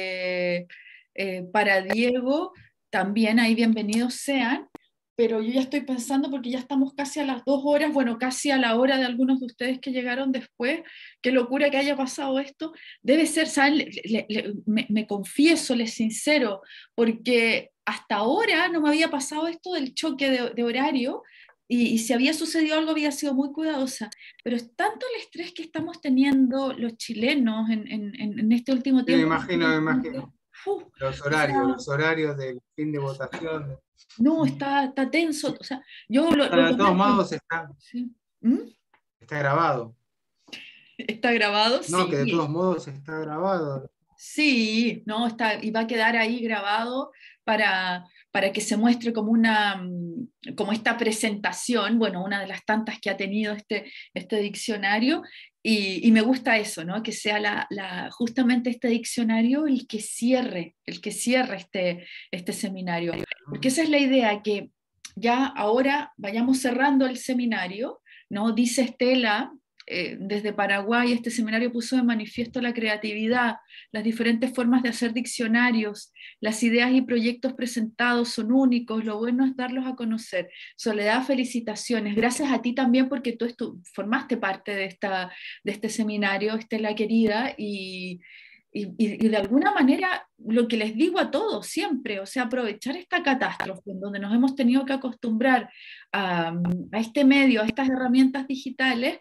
Speaker 1: para Diego, también ahí bienvenidos sean. Pero yo ya estoy pensando, porque ya estamos casi a las 2 horas, bueno, casi a la hora de algunos de ustedes que llegaron después. Qué locura que haya pasado esto. Debe ser, ¿saben? Me confieso, les sincero, porque hasta ahora no me había pasado esto del choque de horario. Y si había sucedido algo, había sido muy cuidadosa. Pero es tanto el estrés que estamos teniendo los chilenos en este último
Speaker 2: Sí, me
Speaker 1: tiempo.
Speaker 2: imagino.
Speaker 1: Uf,
Speaker 2: Los
Speaker 1: o sea,
Speaker 2: horarios del fin de votación.
Speaker 1: no, está tenso. O sea, yo lo
Speaker 2: Pero de
Speaker 1: tomé.
Speaker 2: todos modos está,
Speaker 1: Sí. ¿Mm?
Speaker 2: está grabado.
Speaker 1: ¿Está grabado?
Speaker 2: No, que de
Speaker 1: Sí.
Speaker 2: todos modos está grabado.
Speaker 1: Sí, no, y va a quedar ahí grabado para que se muestre como esta presentación, bueno, una de las tantas que ha tenido este diccionario, y me gusta eso, ¿no? Que sea justamente este diccionario el que cierre este seminario. Porque esa es la idea, que ya ahora vayamos cerrando el seminario, ¿no? Dice Estela, desde Paraguay, este seminario puso de manifiesto la creatividad, las diferentes formas de hacer diccionarios, las ideas y proyectos presentados son únicos, lo bueno es darlos a conocer. Soledad, felicitaciones. Gracias a ti también, porque tú formaste parte de este seminario, Estela querida, y de alguna manera lo que les digo a todos siempre, o sea, aprovechar esta catástrofe en donde nos hemos tenido que acostumbrar a este medio, a estas herramientas digitales,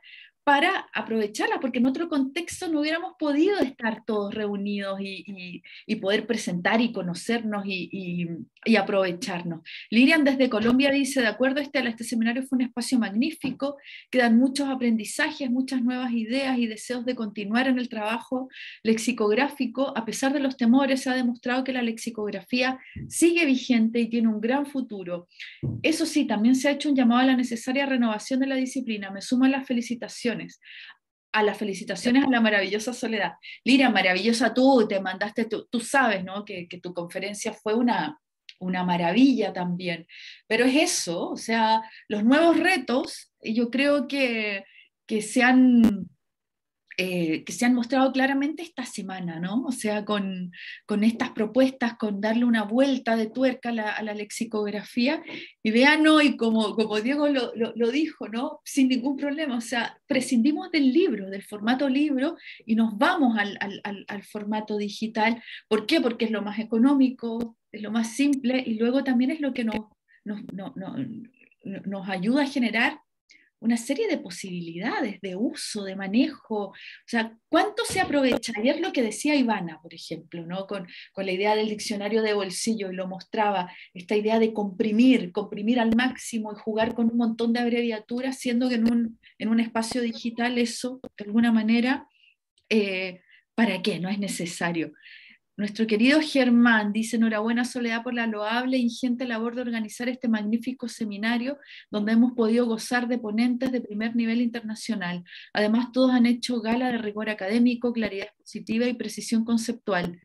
Speaker 1: para aprovecharla, porque en otro contexto no hubiéramos podido estar todos reunidos y poder presentar y conocernos y aprovecharnos. Lirian desde Colombia dice, de acuerdo, este seminario fue un espacio magnífico, quedan muchos aprendizajes, muchas nuevas ideas y deseos de continuar en el trabajo lexicográfico. A pesar de los temores, se ha demostrado que la lexicografía sigue vigente y tiene un gran futuro. Eso sí, también se ha hecho un llamado a la necesaria renovación de la disciplina. Me sumo a las felicitaciones a la maravillosa Soledad. Lira, maravillosa tú, te mandaste, tú sabes, ¿no? Que tu conferencia fue una maravilla también. Pero es eso, o sea, los nuevos retos, yo creo que se han que se han mostrado claramente esta semana, ¿no? O sea, con estas propuestas, con darle una vuelta de tuerca a la lexicografía, y vean hoy, como Diego lo dijo, ¿no? Sin ningún problema, o sea, prescindimos del libro, del formato libro, y nos vamos al formato digital. ¿Por qué? Porque es lo más económico, es lo más simple, y luego también es lo que nos ayuda a generar una serie de posibilidades de uso, de manejo, o sea, ¿cuánto se aprovecha? Ayer lo que decía Ivana, por ejemplo, ¿no? Con la idea del diccionario de bolsillo, y lo mostraba, esta idea de comprimir al máximo y jugar con un montón de abreviaturas, siendo que en un espacio digital eso, de alguna manera, ¿para qué? No es necesario. Nuestro querido Germán dice, enhorabuena Soledad por la loable e ingente labor de organizar este magnífico seminario donde hemos podido gozar de ponentes de primer nivel internacional. Además, todos han hecho gala de rigor académico, claridad expositiva y precisión conceptual.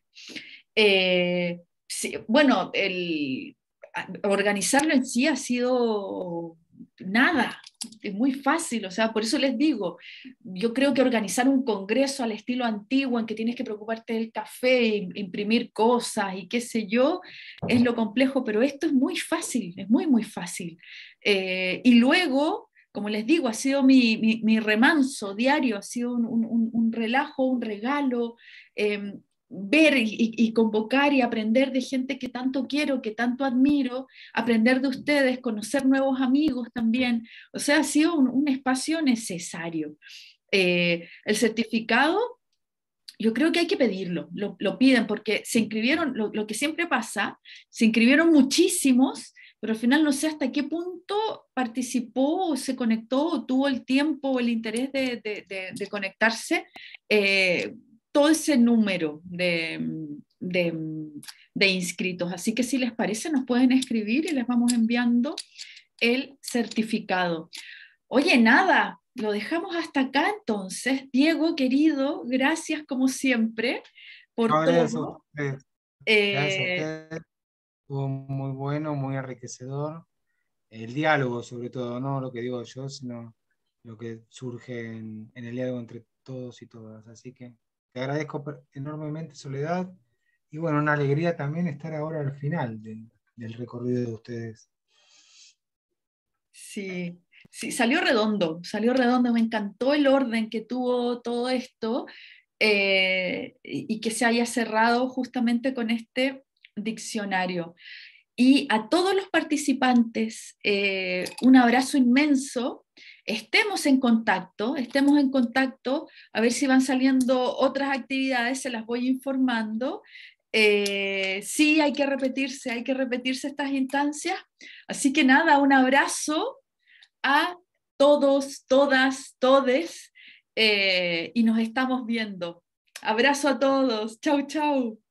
Speaker 1: Sí, bueno, organizarlo en sí ha sido nada, es muy fácil, o sea, por eso les digo, yo creo que organizar un congreso al estilo antiguo en que tienes que preocuparte del café, imprimir cosas y qué sé yo, es lo complejo, pero esto es muy fácil, es muy, muy fácil. Y luego, como les digo, ha sido mi remanso diario, ha sido un relajo, un regalo. Ver y convocar y aprender de gente que tanto quiero, que tanto admiro, aprender de ustedes, conocer nuevos amigos también. O sea, ha sido un espacio necesario. El certificado, yo creo que hay que pedirlo, lo piden, porque se inscribieron, lo que siempre pasa, se inscribieron muchísimos, pero al final no sé hasta qué punto participó o se conectó o tuvo el tiempo o el interés de conectarse todo ese número de inscritos. Así que si les parece, nos pueden escribir y les vamos enviando el certificado. Oye, nada, lo dejamos hasta acá entonces. Diego, querido, gracias como siempre por
Speaker 2: Gracias a
Speaker 1: todo.
Speaker 2: ustedes. Gracias a
Speaker 1: Eh,
Speaker 2: ustedes. Estuvo muy bueno, muy enriquecedor. El diálogo, sobre todo, no lo que digo yo, sino lo que surge en el diálogo entre todos y todas. Así que te agradezco enormemente, Soledad. Y bueno, una alegría también estar ahora al final del recorrido de ustedes.
Speaker 1: sí, sí, salió redondo, me encantó el orden que tuvo todo esto y que se haya cerrado justamente con este diccionario. Y a todos los participantes, un abrazo inmenso. Estemos en contacto, a ver si van saliendo otras actividades, se las voy informando. Sí, hay que repetirse estas instancias. Así que nada, un abrazo a todos, todas, todes, y nos estamos viendo. Abrazo a todos. Chau, chau.